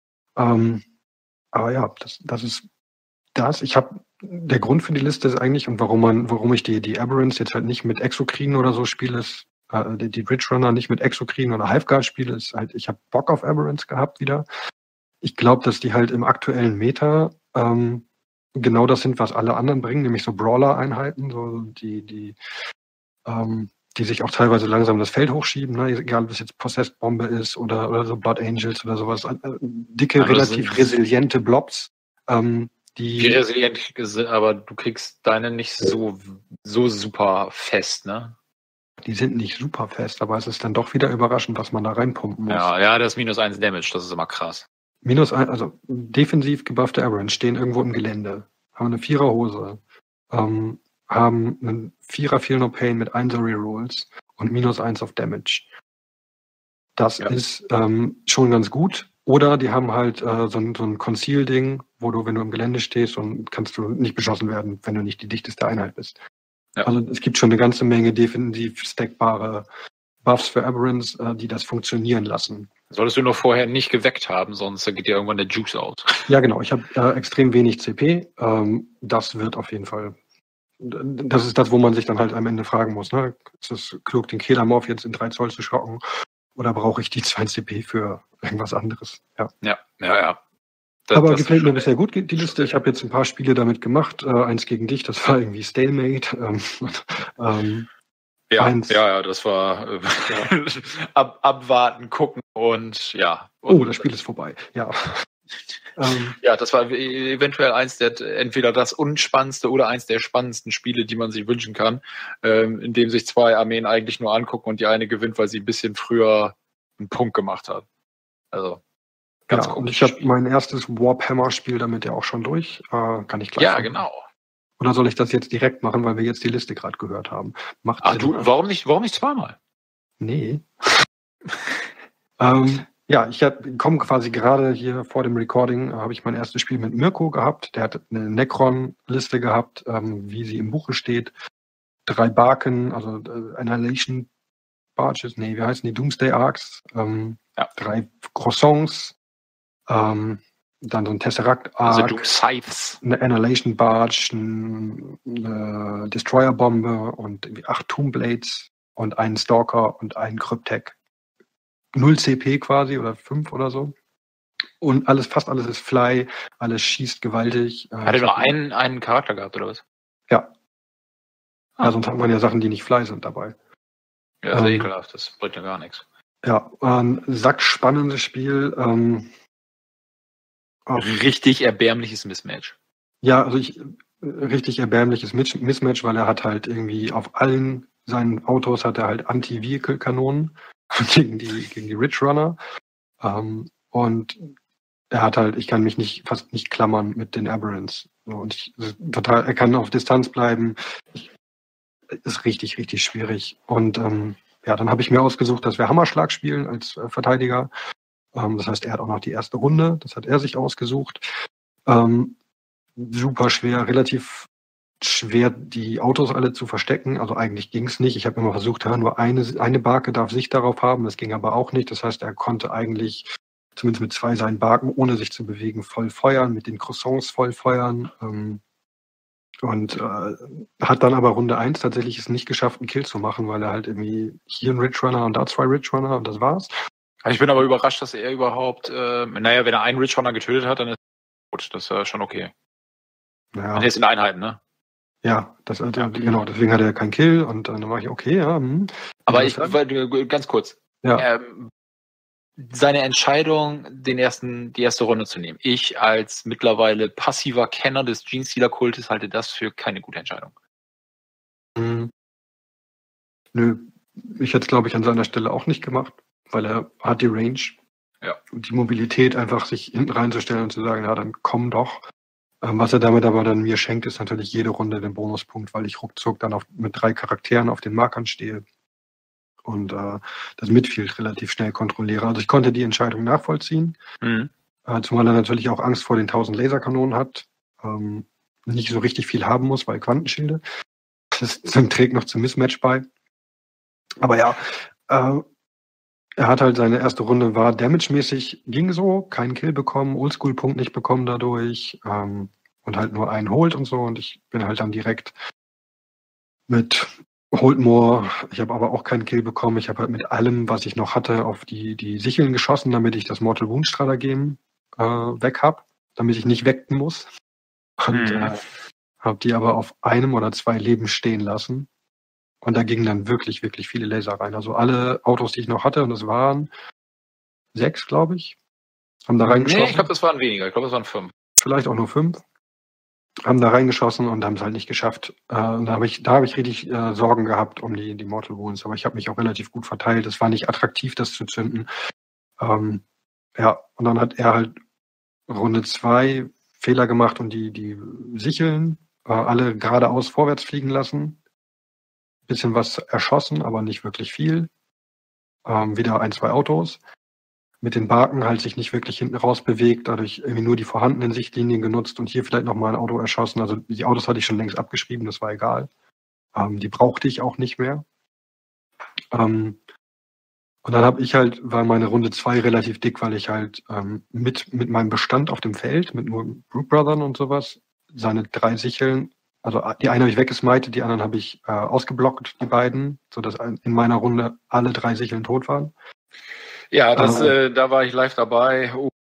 Aber ja, das ist das. Der Grund für die Liste ist eigentlich, und warum ich die Aberrance jetzt halt nicht mit Exokrinen oder so spiele, ist, die Bridge Runner nicht mit Exokrinen oder Hiveguard spiele, ist halt, ich habe Bock auf Aberrance gehabt wieder. Ich glaube, dass die halt im aktuellen Meta genau das sind, was alle anderen bringen, nämlich so Brawler-Einheiten, so die sich auch teilweise langsam das Feld hochschieben, ne? Egal, ob es jetzt Possessed Bombe ist oder so Blood Angels oder sowas. Dicke, relativ resiliente Blobs. Die resilient sind, aber du kriegst deine nicht so super fest, ne? Die sind nicht super fest, aber es ist dann doch wieder überraschend, was man da reinpumpen muss. Ja, das ist -1 Damage, das ist immer krass. -1, also defensiv gebuffte Aberrance stehen irgendwo im Gelände, haben eine 4er Hose, haben einen 4er Feel No Pain mit 1er Rerolls und -1 auf Damage. Das ist schon ganz gut. Oder die haben halt so ein Conceal-Ding, wo du, wenn du im Gelände stehst, und kannst du nicht beschossen werden, wenn du nicht die dichteste Einheit bist. Ja. Also es gibt schon eine ganze Menge defensiv stackbare Buffs für Aberrance, die das funktionieren lassen. Solltest du noch vorher nicht geweckt haben, sonst geht dir irgendwann der Juice out. Ja, genau. Ich habe extrem wenig CP. Das wird auf jeden Fall. Das ist das, wo man sich dann halt am Ende fragen muss. Ne? Ist es klug, den Kelamorph jetzt in 3 Zoll zu schocken? Oder brauche ich die 2 CP für irgendwas anderes? Ja. Aber gefällt mir bisher gut, die Liste. Ich habe jetzt ein paar Spiele damit gemacht. Eins gegen dich, das war irgendwie Stalemate. Das war abwarten, gucken und ja. Und das Spiel ist vorbei, ja. Ja, das war eventuell entweder das unspannendste oder eins der spannendsten Spiele, die man sich wünschen kann, in dem sich 2 Armeen eigentlich nur angucken und die eine gewinnt, weil sie ein bisschen früher einen Punkt gemacht hat. Also ganz und ich habe mein erstes Warhammer-Spiel damit ja auch schon durch. Kann ich gleich sagen. Genau. Oder soll ich das jetzt direkt machen, weil wir jetzt die Liste gerade gehört haben? Warum nicht zweimal? Nee. Ja, ich komme quasi gerade hier vor dem Recording, habe ich mein erstes Spiel mit Mirko gehabt. Der hat eine Necron-Liste gehabt, wie sie im Buche steht. 3 Barken, also Annihilation Barges, wie heißen die? Doomsday Arcs. 3 Croissants, dann so ein Tesseract Arc. Also Doom Scythes. Eine Annihilation Barge, eine Destroyer Bombe und irgendwie 8 Tomb Blades und einen Stalker und einen Cryptek. 0 CP quasi oder 5 oder so. Und fast alles ist Fly, alles schießt gewaltig. Hat er nur einen Charakter gehabt, oder was? Ja. Ja, sonst hat man ja Sachen, die nicht Fly sind dabei. Ja, das ist ekelhaft, das bringt ja gar nichts. Ja, ein sackspannendes Spiel. Richtig erbärmliches Mismatch. Ja, also richtig erbärmliches Mismatch, weil er hat halt irgendwie auf allen seinen Autos hat er halt Anti-Vehicle-Kanonen gegen die Ridge Runner. Und er hat halt, ich kann mich fast nicht klammern mit den Aberrance. Und er kann auf Distanz bleiben. Ist richtig, richtig schwierig. Und dann habe ich mir ausgesucht, dass wir Hammerschlag spielen als Verteidiger. Das heißt, er hat auch noch die erste Runde. Das hat er sich ausgesucht. Super schwer, relativ schwer, die Autos alle zu verstecken. Also eigentlich ging es nicht. Ich habe immer versucht, nur eine Barke darf Sicht darauf haben. Das ging aber auch nicht. Das heißt, er konnte eigentlich zumindest mit 2 seinen Barken, ohne sich zu bewegen, voll feuern, mit den Croissants voll feuern. Und hat dann aber Runde 1 tatsächlich es nicht geschafft, einen Kill zu machen, weil er halt irgendwie hier einen Ridge Runner und da 2 Ridge Runner und das war's. Ich bin aber überrascht, dass er überhaupt, wenn er einen Ridge Runner getötet hat, dann ist er gut. Das ist schon okay. Ja. Und er ist in Einheiten, ne? Ja, genau, deswegen hat er keinen Kill und dann war ich, okay, ja. Aber ganz kurz. Ja. Seine Entscheidung, die erste Runde zu nehmen. Ich als mittlerweile passiver Kenner des Genestealer-Kultes halte das für keine gute Entscheidung. Nö, ich hätte es, glaube ich, an seiner Stelle auch nicht gemacht, weil er hat die Range und die Mobilität, einfach sich hinten reinzustellen und zu sagen, ja, dann komm doch. Was er damit aber dann mir schenkt, ist natürlich jede Runde den Bonuspunkt, weil ich ruckzuck dann mit 3 Charakteren auf den Markern stehe und das Midfield relativ schnell kontrolliere. Also ich konnte die Entscheidung nachvollziehen, zumal er natürlich auch Angst vor den 1000 Laserkanonen hat, nicht so richtig viel haben muss, weil Quantenschilde. Das trägt noch zum Mismatch bei. Aber ja, er hat halt seine erste Runde, war damage-mäßig, ging so, keinen Kill bekommen, Oldschool-Punkt nicht bekommen dadurch und halt nur einen Hold und so. Und ich bin halt dann direkt mit Holdmore, ich habe aber auch keinen Kill bekommen. Ich habe halt mit allem, was ich noch hatte, auf die Sicheln geschossen, damit ich das Mortal Wound Stratagem weg habe, damit ich nicht wecken muss. Und habe die aber auf 1 oder 2 Leben stehen lassen. Und da gingen dann wirklich, wirklich viele Laser rein. Also alle Autos, die ich noch hatte, und es waren 6, glaube ich, haben da reingeschossen. Nee, ich glaube, das waren weniger. Ich glaube, das waren 5. Vielleicht auch nur 5. Haben da reingeschossen und haben es halt nicht geschafft. Und da habe ich richtig Sorgen gehabt um die Mortal Wounds. Aber ich habe mich auch relativ gut verteilt. Es war nicht attraktiv, das zu zünden. Und dann hat er halt Runde 2 Fehler gemacht und die Sicheln alle geradeaus vorwärts fliegen lassen. Bisschen was erschossen, aber nicht wirklich viel. Wieder 1, 2 Autos. Mit den Barken halt sich nicht wirklich hinten raus bewegt, dadurch irgendwie nur die vorhandenen Sichtlinien genutzt und hier vielleicht nochmal ein Auto erschossen. Also die Autos hatte ich schon längst abgeschrieben, das war egal. Die brauchte ich auch nicht mehr. Und dann war meine Runde 2 relativ dick, weil ich halt mit meinem Bestand auf dem Feld, mit nur Brook Brothern und sowas, seine 3 Sicheln, also die eine habe ich weggesmited, die anderen habe ich ausgeblockt, die beiden, sodass in meiner Runde alle 3 Sicheln tot waren. Ja, da war ich live dabei.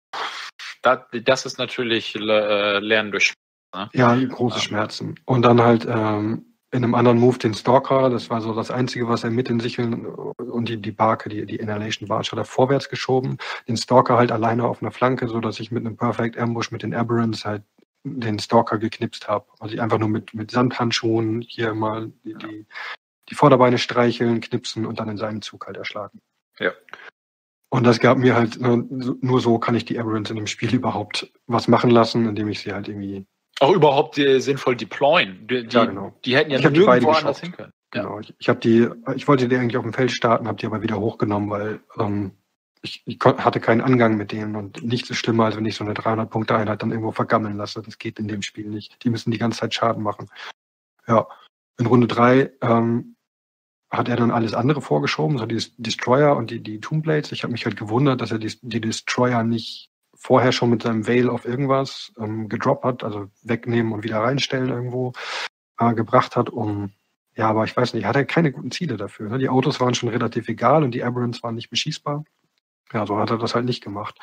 Das ist natürlich Lernen durch Schmerzen. Ne? Ja, große Schmerzen. Und dann halt in einem anderen Move den Stalker, das war so das Einzige, was er mit den Sicheln und die Barke, die Annihilation Barge, hat er vorwärts geschoben. Den Stalker halt alleine auf einer Flanke, sodass ich mit einem Perfect Ambush mit den Aberrants halt den Stalker geknipst habe. Also ich einfach nur mit Sandhandschuhen hier mal die Vorderbeine streicheln, knipsen und dann in seinem Zug halt erschlagen. Ja. Und das gab mir halt, nur so kann ich die Aberrants in dem Spiel überhaupt was machen lassen, indem ich sie halt irgendwie... Auch überhaupt sinnvoll deployen. Genau. Die hätten ja nirgendwo anders hin können. Genau. Ich wollte die eigentlich auf dem Feld starten, habe die aber wieder hochgenommen, weil ich hatte keinen Angang mit denen und nichts ist schlimmer, als wenn ich so eine 300-Punkte-Einheit dann irgendwo vergammeln lasse. Das geht in dem Spiel nicht. Die müssen die ganze Zeit Schaden machen. Ja, in Runde 3 hat er dann alles andere vorgeschoben, so die Destroyer und die Tombblades. Ich habe mich halt gewundert, dass er die Destroyer nicht vorher schon mit seinem Veil auf irgendwas gedroppt hat, also wegnehmen und wieder reinstellen irgendwo gebracht hat, aber ich weiß nicht, hat er keine guten Ziele dafür. Ne? Die Autos waren schon relativ egal und die Aberrants waren nicht beschießbar. Ja, so hat er das halt nicht gemacht.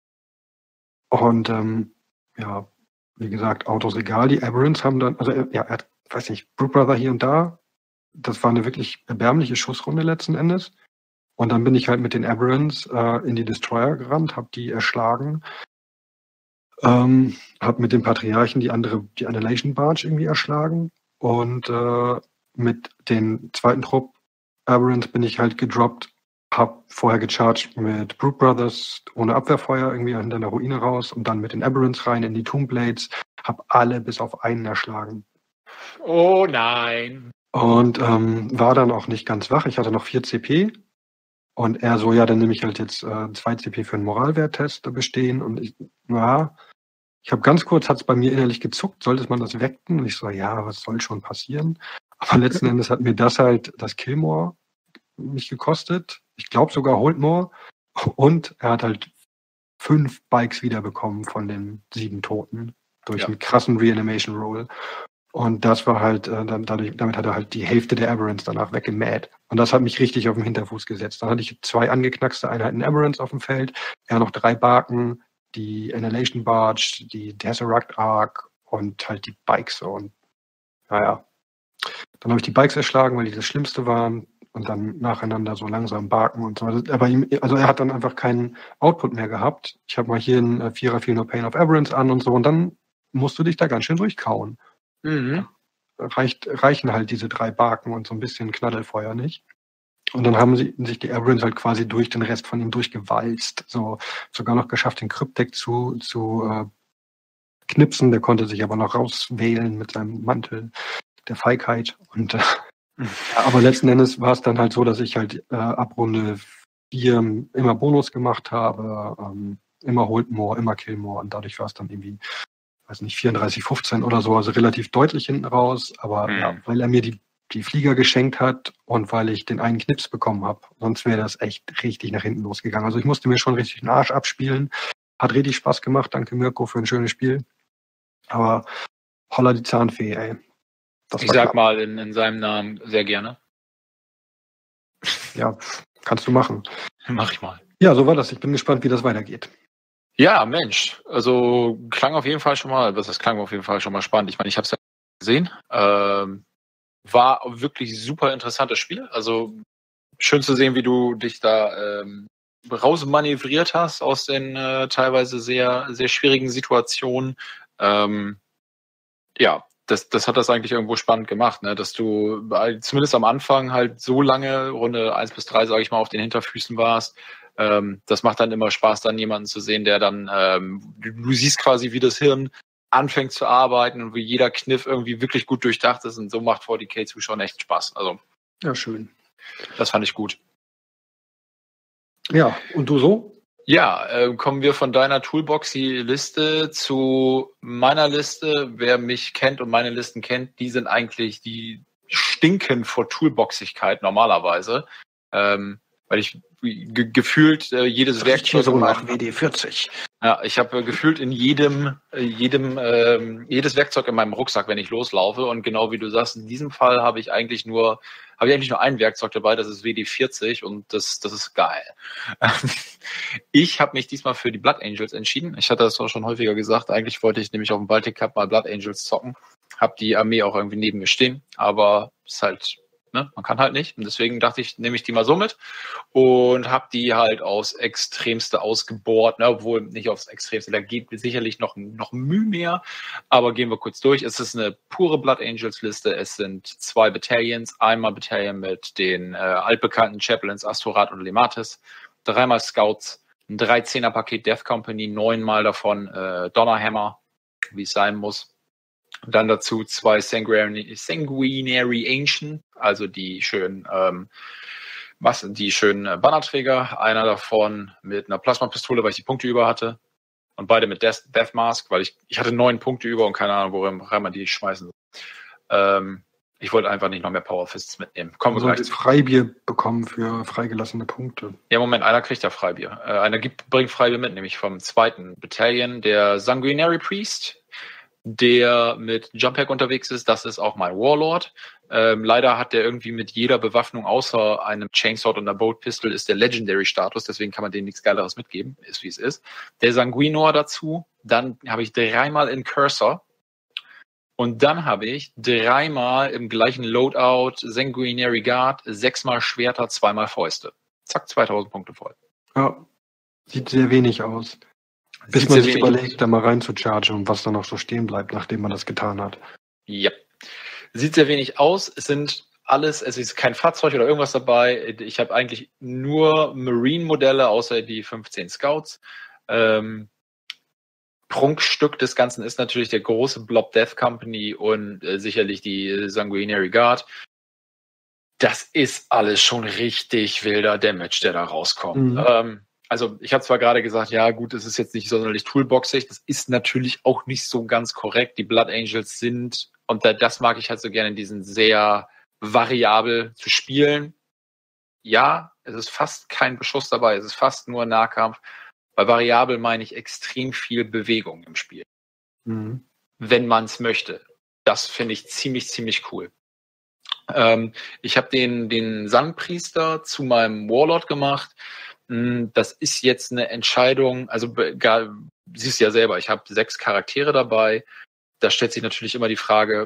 Und wie gesagt, Autos egal. Die Aberrants haben dann, er hat, weiß nicht, Brook Brother hier und da. Das war eine wirklich erbärmliche Schussrunde letzten Endes. Und dann bin ich halt mit den Aberrants in die Destroyer gerannt, habe die erschlagen, habe mit dem Patriarchen die Annihilation Barge irgendwie erschlagen und mit den zweiten Trupp Aberrants bin ich halt gedroppt, habe vorher gecharged mit Brook Brothers ohne Abwehrfeuer irgendwie hinter einer Ruine raus und dann mit den Aberrants rein in die Tombblades, habe alle bis auf einen erschlagen. Oh nein. Und war dann auch nicht ganz wach. Ich hatte noch 4 CP. Und er so, ja, dann nehme ich halt jetzt 2 CP für einen Moralwerttest bestehen. Und ich habe ganz kurz, hat es bei mir innerlich gezuckt, sollte man das wecken? Und ich so, ja, was soll schon passieren? Aber letzten Endes hat mir das Killmore mich gekostet. Ich glaube sogar Holdmore. Und er hat halt 5 Bikes wiederbekommen von den 7 Toten durch Ja. einen krassen Reanimation Roll. Und das war halt, damit hat er halt die Hälfte der Aberrants danach weggemäht. Und das hat mich richtig auf den Hinterfuß gesetzt. Dann hatte ich 2 angeknackste Einheiten Aberrants auf dem Feld, noch 3 Barken, die Annihilation Barge, die Tesseract Arc und halt die Bikes. Und naja, dann habe ich die Bikes erschlagen, weil die das Schlimmste waren. Und dann nacheinander so langsam Barken und so. Aber er hat dann einfach keinen Output mehr gehabt. Ich habe mal hier einen 4er Feel No Pain of Aberrants an und so. Und dann musst du dich da ganz schön durchkauen. Mhm. Reichen halt diese 3 Barken und so ein bisschen Knaddelfeuer nicht. Und dann haben sich die Aberrants halt quasi durch den Rest von ihm durchgewalzt. So, sogar noch geschafft, den Kryptek zu knipsen. Der konnte sich aber noch rauswählen mit seinem Mantel der Feigheit. Und aber letzten Endes war es dann halt so, dass ich halt ab Runde 4 immer Bonus gemacht habe, immer Hold More, immer Kill More. Und dadurch war es dann irgendwie, weiß nicht, 34-15 oder so, also relativ deutlich hinten raus. Aber ja, weil er mir die Flieger geschenkt hat und weil ich den einen Knips bekommen habe. Sonst wäre das echt richtig nach hinten losgegangen. Also ich musste mir schon richtig den Arsch abspielen. Hat richtig Spaß gemacht. Danke Mirko für ein schönes Spiel. Aber holla die Zahnfee, ey. Ich sag mal in seinem Namen sehr gerne. Ja, kannst du machen. Mach ich mal. Ja, so war das. Ich bin gespannt, wie das weitergeht. Ja, Mensch. Also klang auf jeden Fall schon mal, klang auf jeden Fall schon mal spannend. Ich meine, ich habe es ja gesehen. War wirklich super interessantes Spiel. Also schön zu sehen, wie du dich da rausmanövriert hast aus den teilweise sehr, sehr schwierigen Situationen. Ja, das hat das eigentlich irgendwo spannend gemacht, ne? Dass du zumindest am Anfang halt so lange, Runde 1 bis 3, sage ich mal, auf den Hinterfüßen warst. Das macht dann immer Spaß, dann jemanden zu sehen, der dann, du siehst quasi, wie das Hirn anfängt zu arbeiten und wie jeder Kniff irgendwie wirklich gut durchdacht ist, und so macht 40k Zuschauen echt Spaß. Also ja, schön. Das fand ich gut. Ja, und du so? Ja, kommen wir von deiner Toolboxy-Liste zu meiner Liste. Wer mich kennt und meine Listen kennt, die stinken vor Toolboxigkeit normalerweise. Weil ich gefühlt jedes Werkzeug so nach WD40. Ja, ich habe gefühlt in jedes Werkzeug in meinem Rucksack, wenn ich loslaufe. Und genau wie du sagst, in diesem Fall habe ich eigentlich nur ein Werkzeug dabei, das ist WD40, und das ist geil. Ich habe mich diesmal für die Blood Angels entschieden. Ich hatte das auch schon häufiger gesagt. Eigentlich wollte ich nämlich auf dem Baltic Cup mal Blood Angels zocken. Habe die Armee auch irgendwie neben mir stehen, aber es ist halt, ne, man kann halt nicht. Und deswegen dachte ich, nehme ich die mal so mit und habe die halt aufs Extremste ausgebohrt, ne, obwohl nicht aufs Extremste, da geht sicherlich noch Mühe mehr, aber gehen wir kurz durch. Es ist eine pure Blood Angels Liste. Es sind 2 Battalions, einmal Battalion mit den altbekannten Chaplains Astorat und Lematis, 3-mal Scouts, ein 13er Paket Death Company, 9-mal davon Donnerhammer, wie es sein muss. Und dann dazu 2 Sanguinary Ancient, also die schönen Bannerträger. Einer davon mit einer Plasmapistole, weil ich die Punkte über hatte. Und beide mit Death Mask, weil ich hatte 9 Punkte über und keine Ahnung, woran man die schmeißen soll. Ich wollte einfach nicht noch mehr Power Fists mitnehmen. Kommen wir gleich zu. Freibier bekommen für freigelassene Punkte. Ja, Moment, einer kriegt ja Freibier. Einer bringt Freibier mit, nämlich vom 2. Battalion, der Sanguinary Priest, der mit Jump Pack unterwegs ist. Das ist auch mein Warlord. Leider hat der irgendwie mit jeder Bewaffnung außer einem Chainsword und einer Bolt Pistol ist der Legendary-Status, deswegen kann man denen nichts Geileres mitgeben, ist wie es ist. Der Sanguinor dazu, dann habe ich 3-mal in Cursor und dann habe ich 3-mal im gleichen Loadout Sanguinary Guard, 6-mal Schwerter, 2-mal Fäuste. Zack, 2000 Punkte voll. Ja, sieht sehr wenig aus. Bis man sich überlegt, da mal rein zu chargen und was dann noch so stehen bleibt, nachdem man das getan hat. Ja. Sieht sehr wenig aus. Es ist kein Fahrzeug oder irgendwas dabei. Ich habe eigentlich nur Marine-Modelle, außer die 15 Scouts. Prunkstück des Ganzen ist natürlich der große Blob Death Company und sicherlich die Sanguinary Guard. Das ist alles schon richtig wilder Damage, der da rauskommt. Mhm. Also ich habe zwar gerade gesagt, ja gut, es ist jetzt nicht sonderlich toolboxig, das ist natürlich auch nicht so ganz korrekt. Die Blood Angels sind, und das mag ich halt so gerne, die sind sehr variabel zu spielen. Ja, es ist fast kein Beschuss dabei, es ist fast nur Nahkampf, Bei variabel meine ich extrem viel Bewegung im Spiel. Mhm. Wenn man es möchte. Das finde ich ziemlich, ziemlich cool. Ich habe den Sandpriester zu meinem Warlord gemacht. Das ist jetzt eine Entscheidung, also siehst du ja selber, ich habe 6 Charaktere dabei. Da stellt sich natürlich immer die Frage,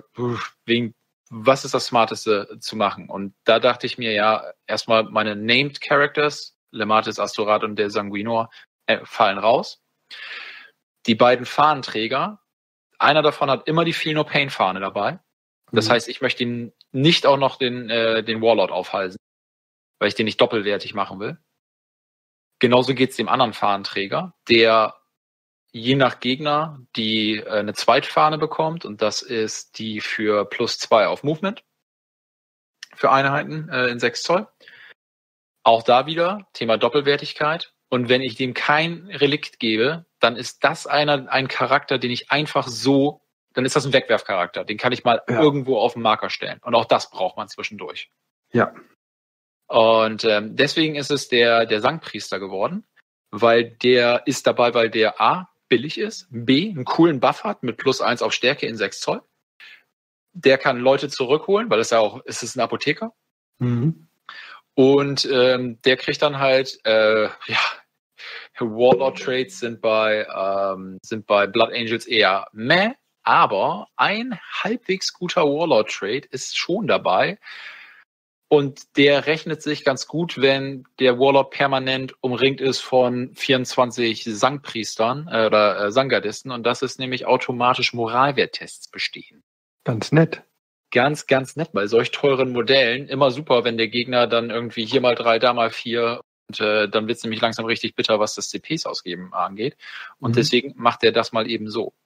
was ist das Smarteste zu machen? Und da dachte ich mir, ja, erstmal meine Named Characters, Lematis, Astorat und der Sanguinor, fallen raus. Die beiden Fahnenträger, einer davon hat immer die Feel No Pain Fahne dabei. Das heißt, ich möchte ihn nicht auch noch den Warlord aufhalsen, weil ich den nicht doppelwertig machen will. Genauso geht's dem anderen Fahnenträger, der je nach Gegner die eine Zweitfahne bekommt, und das ist die für +2 auf Movement für Einheiten in 6 Zoll. Auch da wieder Thema Doppelwertigkeit. Und wenn ich dem kein Relikt gebe, dann ist das ein Charakter, den ich einfach so, dann ist das ein Wegwerfcharakter. Den kann ich mal irgendwo auf den Marker stellen. Und auch das braucht man zwischendurch. Ja. Und deswegen ist es der Sangpriester geworden, weil der ist dabei, weil der A, billig ist, B, einen coolen Buff hat mit +1 auf Stärke in 6 Zoll. Der kann Leute zurückholen, weil es ist ein Apotheker. Mhm. Und der kriegt dann halt, Warlord-Trades sind bei Blood Angels eher meh, aber ein halbwegs guter Warlord-Trade ist schon dabei. Und der rechnet sich ganz gut, wenn der Warlord permanent umringt ist von 24 Sangpriestern oder Sanggardisten. Und das ist nämlich automatisch Moralwerttests bestehen. Ganz nett. Ganz, ganz nett bei solch teuren Modellen. Immer super, wenn der Gegner dann irgendwie hier mal 3, da mal 4 und dann wird es nämlich langsam richtig bitter, was das CPs ausgeben angeht. Und deswegen macht er das mal eben so.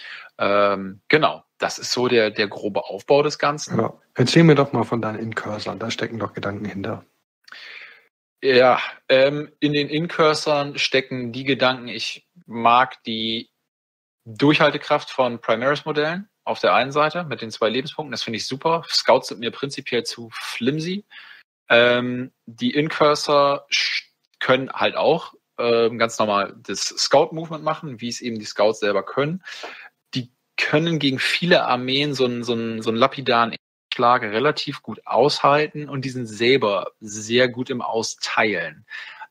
Genau, das ist so der grobe Aufbau des Ganzen. Ja. Erzähl mir doch mal von deinen Incursern, da stecken doch Gedanken hinter. Ja, in den Incursoren stecken die Gedanken, ich mag die Durchhaltekraft von Primaris-Modellen auf der einen Seite mit den 2 Lebenspunkten, das finde ich super. Scouts sind mir prinzipiell zu flimsy. Die Incursor können halt auch ganz normal das Scout-Movement machen, wie es eben die Scouts selber können. Die können gegen viele Armeen so einen lapidaren Schlag relativ gut aushalten und die sind selber sehr gut im Austeilen.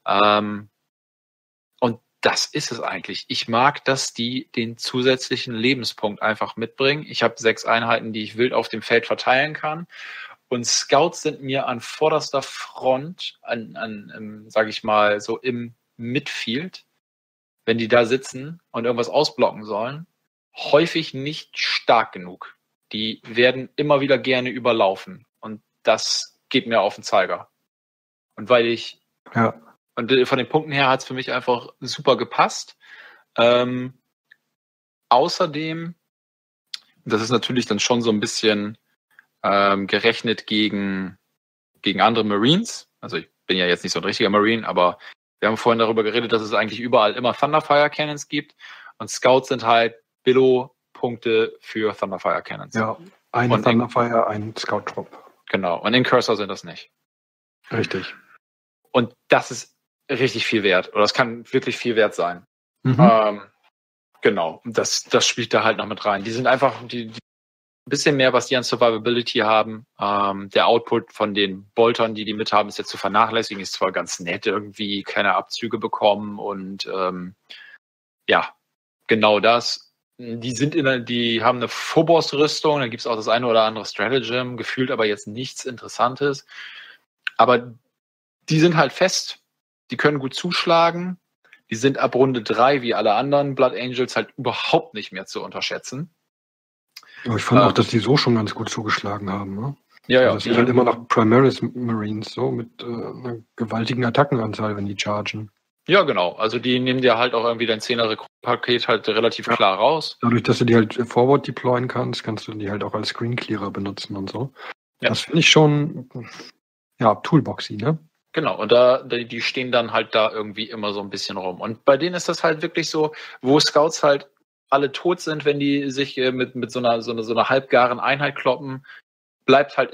Und das ist es eigentlich. Ich mag, dass die den zusätzlichen Lebenspunkt einfach mitbringen. Ich habe 6 Einheiten, die ich wild auf dem Feld verteilen kann. Und Scouts sind mir an vorderster Front, sage ich mal, so im Midfield, wenn die da sitzen und irgendwas ausblocken sollen, häufig nicht stark genug. Die werden immer wieder gerne überlaufen. Und das geht mir auf den Zeiger. Und weil ich... Ja. Und von den Punkten her hat es für mich einfach super gepasst. Außerdem, das ist natürlich dann schon so ein bisschen gerechnet gegen andere Marines. Also ich bin ja jetzt nicht so ein richtiger Marine, aber wir haben vorhin darüber geredet, dass es eigentlich überall immer Thunderfire Cannons gibt. Und Scouts sind halt Billo-Punkte für Thunderfire Cannons. Ja, eine Thunderfire, ein Scout-Drop. Genau, und Incursor sind das nicht. Richtig. Und das ist richtig viel wert. Oder das kann wirklich viel wert sein. Genau, das spielt da halt noch mit rein. Die sind einfach die ein bisschen mehr, was die an Survivability haben. Der Output von den Boltern, die mit haben, ist jetzt zu vernachlässigen. Ist zwar ganz nett, irgendwie keine Abzüge bekommen und ja, genau das. Die haben eine Phobos-Rüstung, da gibt es auch das eine oder andere Stratagem, gefühlt aber jetzt nichts Interessantes. Aber die sind halt fest, die können gut zuschlagen, die sind ab Runde 3 wie alle anderen Blood Angels halt überhaupt nicht mehr zu unterschätzen. Ja, ich fand auch, dass die so schon ganz gut zugeschlagen haben. Ne? Ja, also das sind halt immer noch Primaris Marines, so mit einer gewaltigen Attackenanzahl, wenn die chargen. Ja, genau. Also die nehmen dir halt auch irgendwie dein 10er-Paket halt relativ klar raus. Dadurch, dass du die halt forward deployen kannst du die halt auch als Screen Clearer benutzen und so. Ja. Das finde ich schon, ja, Toolboxy, ne? Genau, und die stehen dann halt da irgendwie immer so ein bisschen rum. Und bei denen ist das halt wirklich so, wo Scouts halt alle tot sind, wenn die sich mit so einer halbgaren Einheit kloppen, bleiben 2,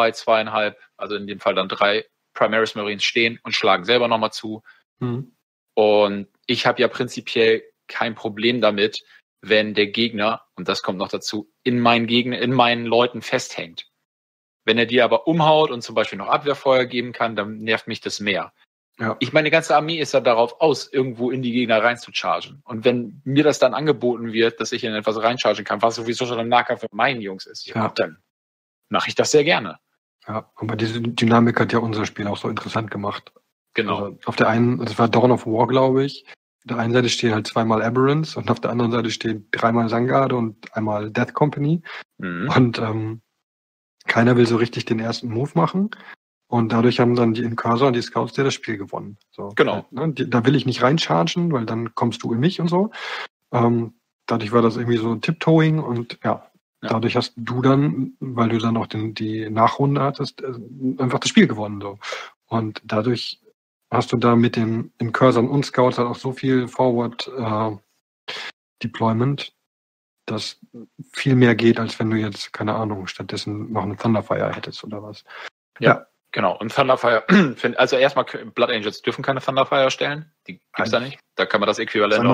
2,5, also in dem Fall dann 3 Primaris Marines stehen und schlagen selber nochmal zu. Und ich habe ja prinzipiell kein Problem damit, wenn der Gegner, und das kommt noch dazu, in meinen Leuten festhängt. Wenn er die aber umhaut und zum Beispiel noch Abwehrfeuer geben kann, dann nervt mich das mehr. Ja. Meine ganze Armee ist ja darauf aus, irgendwo in die Gegner reinzuchargen. Und wenn mir das dann angeboten wird, dass ich in etwas reinchargen kann, was sowieso schon im Nahkampf mit meinen Jungs ist, dann mache ich das sehr gerne. Ja, aber diese Dynamik hat ja unser Spiel auch so interessant gemacht. Genau. Also auf der einen, das war Dawn of War, glaube ich. Auf der einen Seite stehen halt 2-mal Aberrants und auf der anderen Seite stehen 3-mal Vanguard und einmal Death Company. Mhm. Und keiner will so richtig den ersten Move machen. Und dadurch haben dann die Incursor und die Scouts das Spiel gewonnen. So, Genau. Da will ich nicht reinchargen, weil dann kommst du in mich und so. Dadurch war das irgendwie so Tiptoeing und dadurch hast du dann, weil du dann auch die Nachrunde hattest, einfach das Spiel gewonnen. So. Und dadurch hast du da mit den Incursern und Scouts halt auch so viel Forward Deployment, dass viel mehr geht, als wenn du jetzt, keine Ahnung, stattdessen noch einen Thunderfire hättest oder was. Ja. Genau, und Thunderfire, also erstmal, Blood Angels dürfen keine Thunderfire stellen, die gibt's da nicht. Da kann man das Äquivalent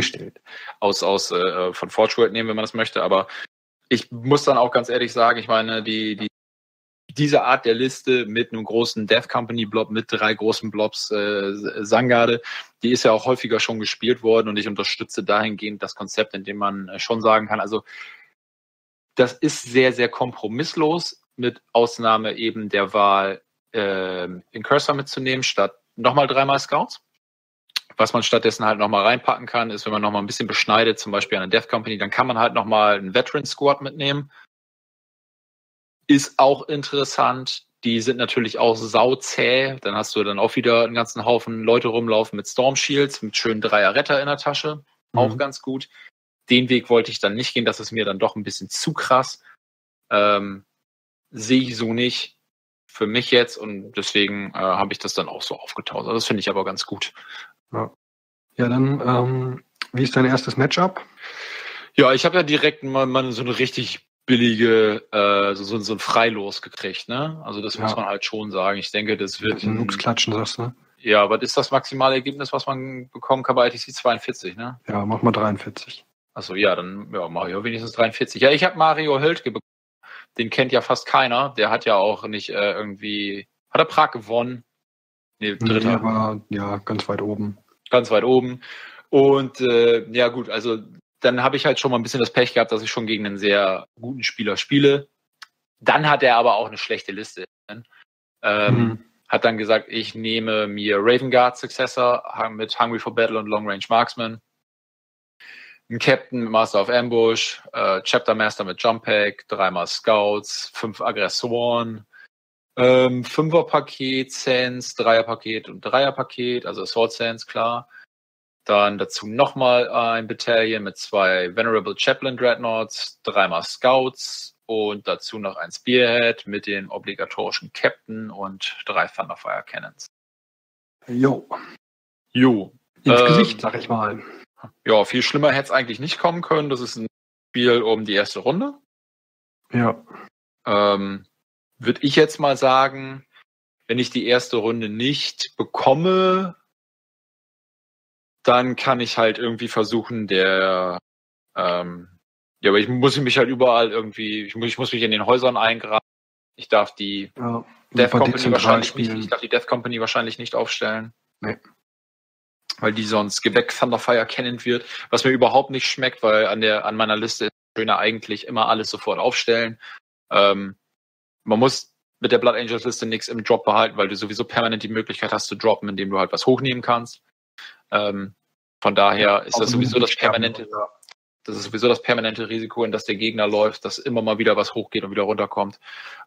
von Forge World nehmen, wenn man das möchte, aber ich muss dann auch ganz ehrlich sagen, ich meine, diese Art der Liste mit einem großen Death Company Blob, mit 3 großen Blobs Zangarde, die ist ja auch häufiger schon gespielt worden und ich unterstütze dahingehend das Konzept, in dem man schon sagen kann, also das ist sehr, sehr kompromisslos, mit Ausnahme eben der Wahl, Incursor mitzunehmen, statt nochmal 3-mal Scouts. Was man stattdessen halt nochmal reinpacken kann, ist, wenn man nochmal ein bisschen beschneidet, zum Beispiel an eine Death Company, dann kann man halt nochmal einen Veteran Squad mitnehmen. Ist auch interessant. Die sind natürlich auch sauzäh. Dann hast du dann auch wieder einen ganzen Haufen Leute rumlaufen mit Storm Shields, mit schönen 3er Retter in der Tasche. Auch ganz gut. Den Weg wollte ich dann nicht gehen. Das ist mir dann doch ein bisschen zu krass. Sehe ich so nicht für mich jetzt und deswegen habe ich das dann auch so aufgetaucht. Also das finde ich aber ganz gut. Ja, dann, wie ist dein erstes Matchup? Ja, ich habe ja direkt mal so eine richtig billige, so ein Freilos gekriegt, ne? Also das muss man halt schon sagen. Ich denke, das wird ein Nux klatschen, sagst du, ne? Ja, was ist das maximale Ergebnis, was man bekommen kann bei ITC 42, ne? Ja, mach mal 43. Achso, ja, dann mache ich auch wenigstens 43. Ja, ich habe Mario Höltke bekommen. Den kennt ja fast keiner. Der hat ja auch nicht irgendwie... Hat er Prag gewonnen? Nee, Dritter. Der war ganz weit oben. Ganz weit oben. Und ja gut, also dann habe ich halt schon mal ein bisschen das Pech gehabt, dass ich schon gegen einen sehr guten Spieler spiele. Dann hat er aber auch eine schlechte Liste. Hat dann gesagt, ich nehme mir Raven Guard Successor mit Hungry for Battle und Long Range Marksman. Ein Captain mit Master of Ambush, Chapter Master mit Jump Pack, 3-mal Scouts, 5 Aggressoren, 5er-Paket, Sense, 3er-Paket und 3er-Paket, also Sword Sense, klar. Dann dazu nochmal ein Battalion mit 2 Venerable Chaplain Dreadnoughts, 3-mal Scouts und dazu noch ein Spearhead mit den obligatorischen Captain und 3 Thunderfire Cannons. Jo. Ins Gesicht, sag ich mal. Ja, viel schlimmer hätte es eigentlich nicht kommen können. Das ist ein Spiel um die erste Runde. Ja. Würde ich jetzt mal sagen, wenn ich die erste Runde nicht bekomme, dann kann ich halt irgendwie versuchen, aber ich muss mich halt überall irgendwie, ich muss mich in den Häusern eingraben. Ich darf die Death Company wahrscheinlich nicht aufstellen. Nee. Weil die sonst Gebäck Thunderfire kennen wird, was mir überhaupt nicht schmeckt, weil an meiner Liste ist schöner eigentlich immer alles sofort aufstellen. Man muss mit der Blood Angels Liste nichts im Drop behalten, weil du sowieso permanent die Möglichkeit hast zu droppen, indem du halt was hochnehmen kannst. Von daher ist das sowieso das permanente Risiko, in das der Gegner läuft, dass immer mal wieder was hochgeht und wieder runterkommt.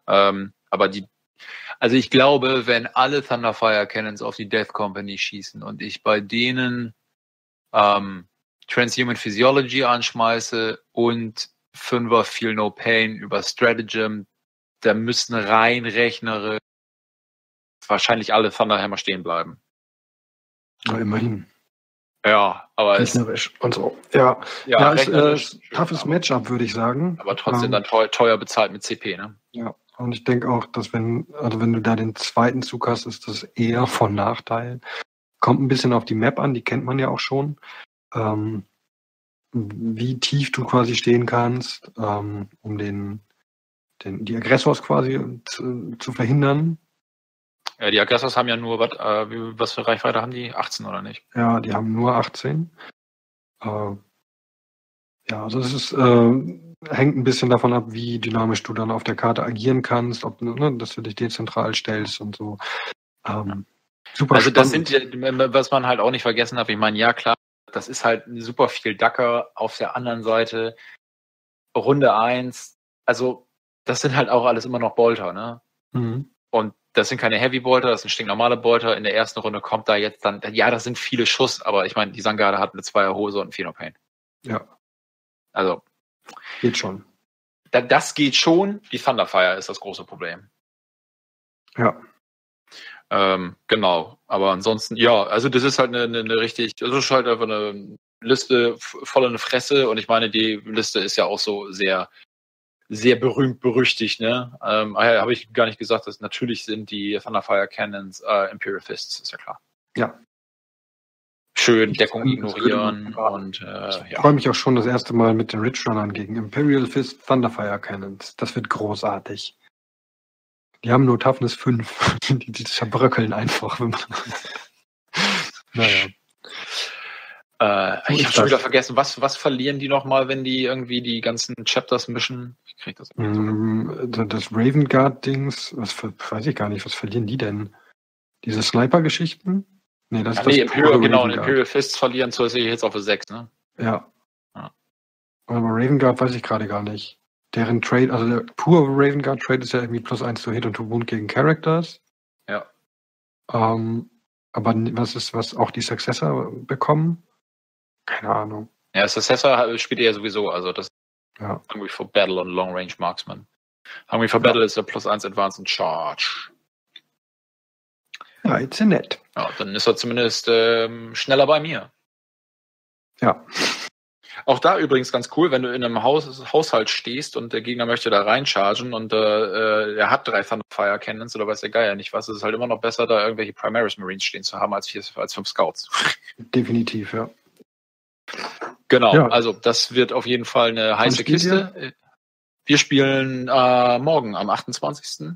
Also ich glaube, wenn alle Thunderfire Cannons auf die Death Company schießen und ich bei denen Transhuman Physiology anschmeiße und 5er Feel No Pain über Stratagem, da müssten rein rechnerisch wahrscheinlich alle Thunderhammer stehen bleiben. Ja, immerhin. Ja, aber rechnerisch und so. Ja, ist toughes Matchup, würde ich sagen. Aber trotzdem dann teuer bezahlt mit CP, ne? Ja. Und ich denke auch, dass wenn du da den zweiten Zug hast, ist das eher von Nachteil. kommt ein bisschen auf die Map an, die kennt man ja auch schon. Wie tief du quasi stehen kannst, um die Aggressors quasi zu verhindern. Ja, die Aggressors haben ja nur, was für Reichweite haben die? 18 oder nicht? Ja, die haben nur 18. Ja, also es ist, hängt ein bisschen davon ab, wie dynamisch du dann auf der Karte agieren kannst, ob dass du dich dezentral stellst und so. Super also das spannend. sind, was man halt auch nicht vergessen hat, ich meine, ja klar, das ist halt super viel Dacker auf der anderen Seite. Runde 1, also das sind halt auch alles immer noch Bolter, ne? Mhm. Und das sind keine Heavy Bolter, das sind stinknormale Bolter. In der ersten Runde kommt da jetzt dann, ja, das sind viele Schuss, aber ich meine, die Zangarde hat eine 2er Hose und einen Phenopain. Ja. Also. Geht schon. Das geht schon, die Thunderfire ist das große Problem. Ja. Genau, aber ansonsten, ja, also das ist halt eine richtig, das ist halt einfach eine Liste voll in die Fresse und ich meine, die Liste ist ja auch so sehr, sehr berühmt, berüchtigt, ne? Habe ich gar nicht gesagt, dass natürlich sind die Thunderfire Cannons Imperial Fists, ist ja klar. Ja. Schön Deckung ignorieren und ich freue mich auch schon das erste Mal mit den Ridge Runnern gegen Imperial Fist Thunderfire Cannons. Das wird großartig. Die haben nur Toughness 5. die zerbröckeln einfach. Wenn man naja. Ich habe schon wieder vergessen, was verlieren die nochmal, wenn die irgendwie die ganzen Chapters mischen? Ich krieg das irgendwie so. Das Raven Guard-Dings, weiß ich gar nicht, was verlieren die denn? Diese Sniper-Geschichten? Nee, das ist das Imperial Fists verlieren zusätzlich jetzt auf 6, ne? Ja. Aber Raven Guard weiß ich gerade gar nicht. Deren Trade, also der pure Raven Guard Trade ist ja irgendwie +1 to Hit und to Wound gegen Characters. Ja. Aber was auch die Successor bekommen? Keine Ahnung. Ja, Successor spielt er sowieso, also das ja. Hungry for Battle und Long Range Marksman. Hungry for Battle ist der +1 Advance und Charge. Ja, it's nett. Ja, dann ist er zumindest schneller bei mir. Ja. Auch da übrigens ganz cool, wenn du in einem Haushalt stehst und der Gegner möchte da reinchargen und er hat 3 Thunderfire Cannons oder weiß der Geier nicht was, es ist halt immer noch besser, da irgendwelche Primaris Marines stehen zu haben als 5 Scouts. Definitiv, ja. Genau, ja. Also das wird auf jeden Fall eine heiße Kiste. Wir spielen morgen am 28.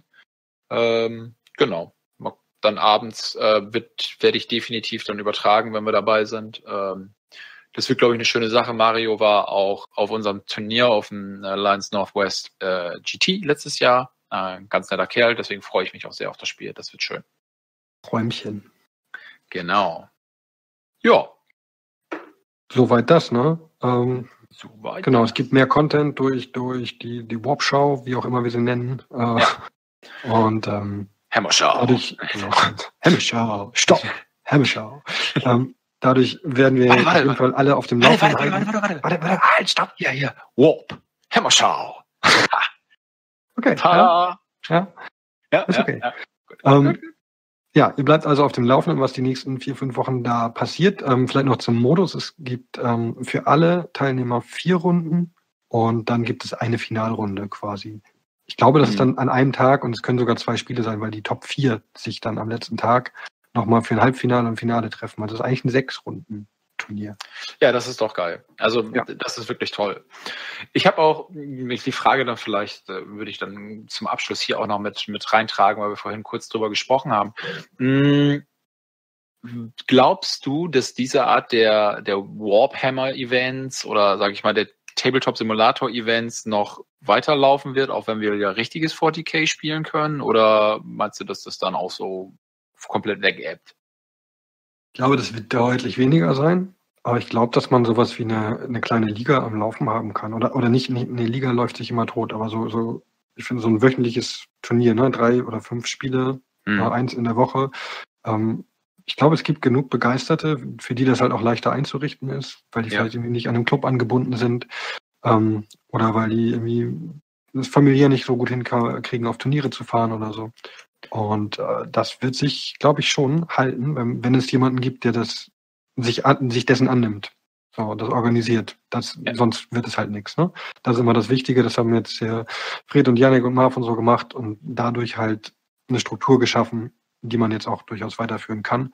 Genau. Dann abends werde ich definitiv dann übertragen, wenn wir dabei sind. Das wird, glaube ich, eine schöne Sache. Mario war auch auf unserem Turnier auf dem Alliance Northwest GT letztes Jahr. Ganz netter Kerl, deswegen freue ich mich auch sehr auf das Spiel. Das wird schön. Träumchen. Genau. Ja. Soweit das, ne? Soweit. Genau, es gibt mehr Content durch die Warp-Show, wie auch immer wir sie nennen. Und Hammerschau. Hammerschau. Stopp. Hammerschau. Dadurch werden wir auf jeden Fall alle auf dem Laufenden. Warte, halt, stopp. Hier. Warp. Hammerschau. Okay. Ja. Ist okay. Ja, ihr bleibt also auf dem Laufenden, was die nächsten 4-5 Wochen da passiert. Vielleicht noch zum Modus. Es gibt für alle Teilnehmer 4 Runden und dann gibt es eine Finalrunde quasi. Ich glaube, das ist dann an einem Tag und es können sogar 2 Spiele sein, weil die Top 4 sich dann am letzten Tag nochmal für ein Halbfinale und Finale treffen. Also das ist eigentlich ein 6-Runden-Turnier. Ja, das ist doch geil. Also Das ist wirklich toll. Ich habe auch die Frage dann vielleicht, würde ich dann zum Abschluss hier auch noch mit reintragen, weil wir vorhin kurz drüber gesprochen haben. Glaubst du, dass diese Art der Warhammer-Events oder sage ich mal der Tabletop-Simulator-Events noch weiterlaufen wird, auch wenn wir ja richtiges 40k spielen können? Oder meinst du, dass das dann auch so komplett wegappt? Ich glaube, das wird deutlich weniger sein. Aber ich glaube, dass man sowas wie eine kleine Liga am Laufen haben kann. Oder nicht, eine Liga läuft sich immer tot, aber so ich finde so ein wöchentliches Turnier, ne? 3 oder 5 Spiele, 1 in der Woche. Ich glaube, es gibt genug Begeisterte, für die das halt auch leichter einzurichten ist, weil die vielleicht irgendwie nicht an einem Club angebunden sind oder weil die irgendwie das familiär nicht so gut hinkriegen, auf Turniere zu fahren oder so. Und das wird sich, glaube ich, schon halten, wenn es jemanden gibt, der das sich dessen annimmt, so das organisiert. Sonst wird es halt nichts. Ne? Das ist immer das Wichtige. Das haben jetzt Fred und Jannik und Marv und so gemacht und dadurch halt eine Struktur geschaffen, die man jetzt auch durchaus weiterführen kann.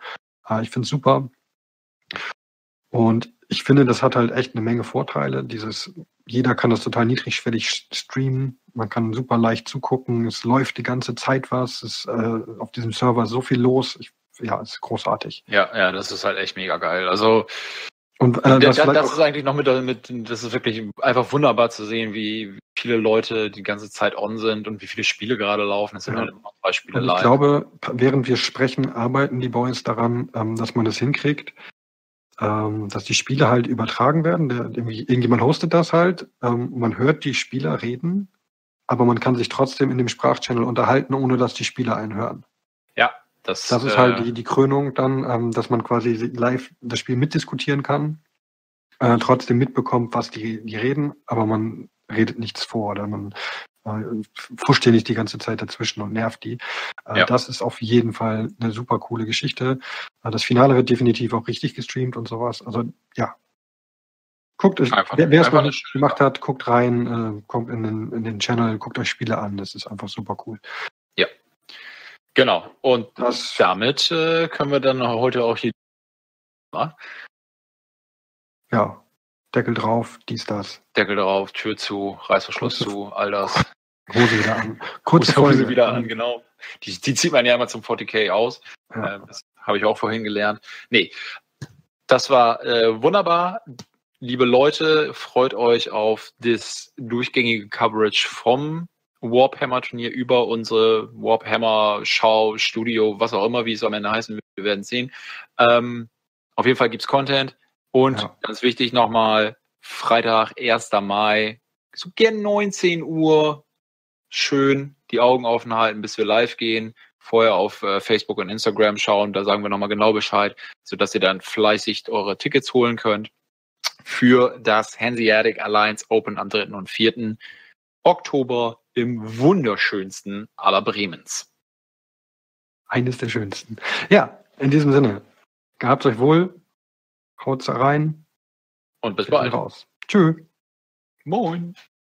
Ich finde es super. Und ich finde, das hat halt echt eine Menge Vorteile. Jeder kann das total niedrigschwellig streamen. Man kann super leicht zugucken. Es läuft die ganze Zeit was. Es ist auf diesem Server so viel los. Es ist großartig. Ja, das ist halt echt mega geil. Also und das ist eigentlich noch das ist wirklich einfach wunderbar zu sehen, wie viele Leute die ganze Zeit on sind und wie viele Spiele gerade laufen. Es sind halt immer noch 2 Spiele live. Ich glaube, während wir sprechen, arbeiten die Boys daran, dass man das hinkriegt, dass die Spiele halt übertragen werden. Irgendjemand hostet das halt. Man hört die Spieler reden, aber man kann sich trotzdem in dem Sprachchannel unterhalten, ohne dass die Spieler einen hören. Ja, das ist halt die Krönung dann, dass man quasi live das Spiel mitdiskutieren kann, trotzdem mitbekommt, was die reden, aber man redet nichts vor oder man pfuscht hier nicht die ganze Zeit dazwischen und nervt die. Das ist auf jeden Fall eine super coole Geschichte. Das Finale wird definitiv auch richtig gestreamt und sowas. Also ja, guckt es, wer es noch nicht gemacht hat, guckt rein, kommt in den Channel, guckt euch Spiele an. Das ist einfach super cool. Ja, genau. Und damit können wir dann heute auch hier ja, Deckel drauf, das. Deckel drauf, Tür zu, Reißverschluss zu, all das. Hose wieder an. Hose wieder an, genau. Die zieht man ja immer zum 40k aus. Ja. Das habe ich auch vorhin gelernt. Nee, das war wunderbar. Liebe Leute, freut euch auf das durchgängige Coverage vom Warhammer-Turnier über unsere Warhammer-Schau, Studio, was auch immer, wie es am Ende heißen wird. Wir werden es sehen. Auf jeden Fall gibt's Content. Und ganz wichtig nochmal, Freitag, 1. Mai, so gern 19 Uhr, schön die Augen offen halten, bis wir live gehen. Vorher auf Facebook und Instagram schauen, da sagen wir nochmal genau Bescheid, sodass ihr dann fleißig eure Tickets holen könnt für das Hanseatic Alliance Open am 3. und 4. Oktober im wunderschönsten aller Bremens. Eines der schönsten. Ja, in diesem Sinne, gehabt euch wohl. Haut's rein. Und bis bald. Raus. Tschö. Moin.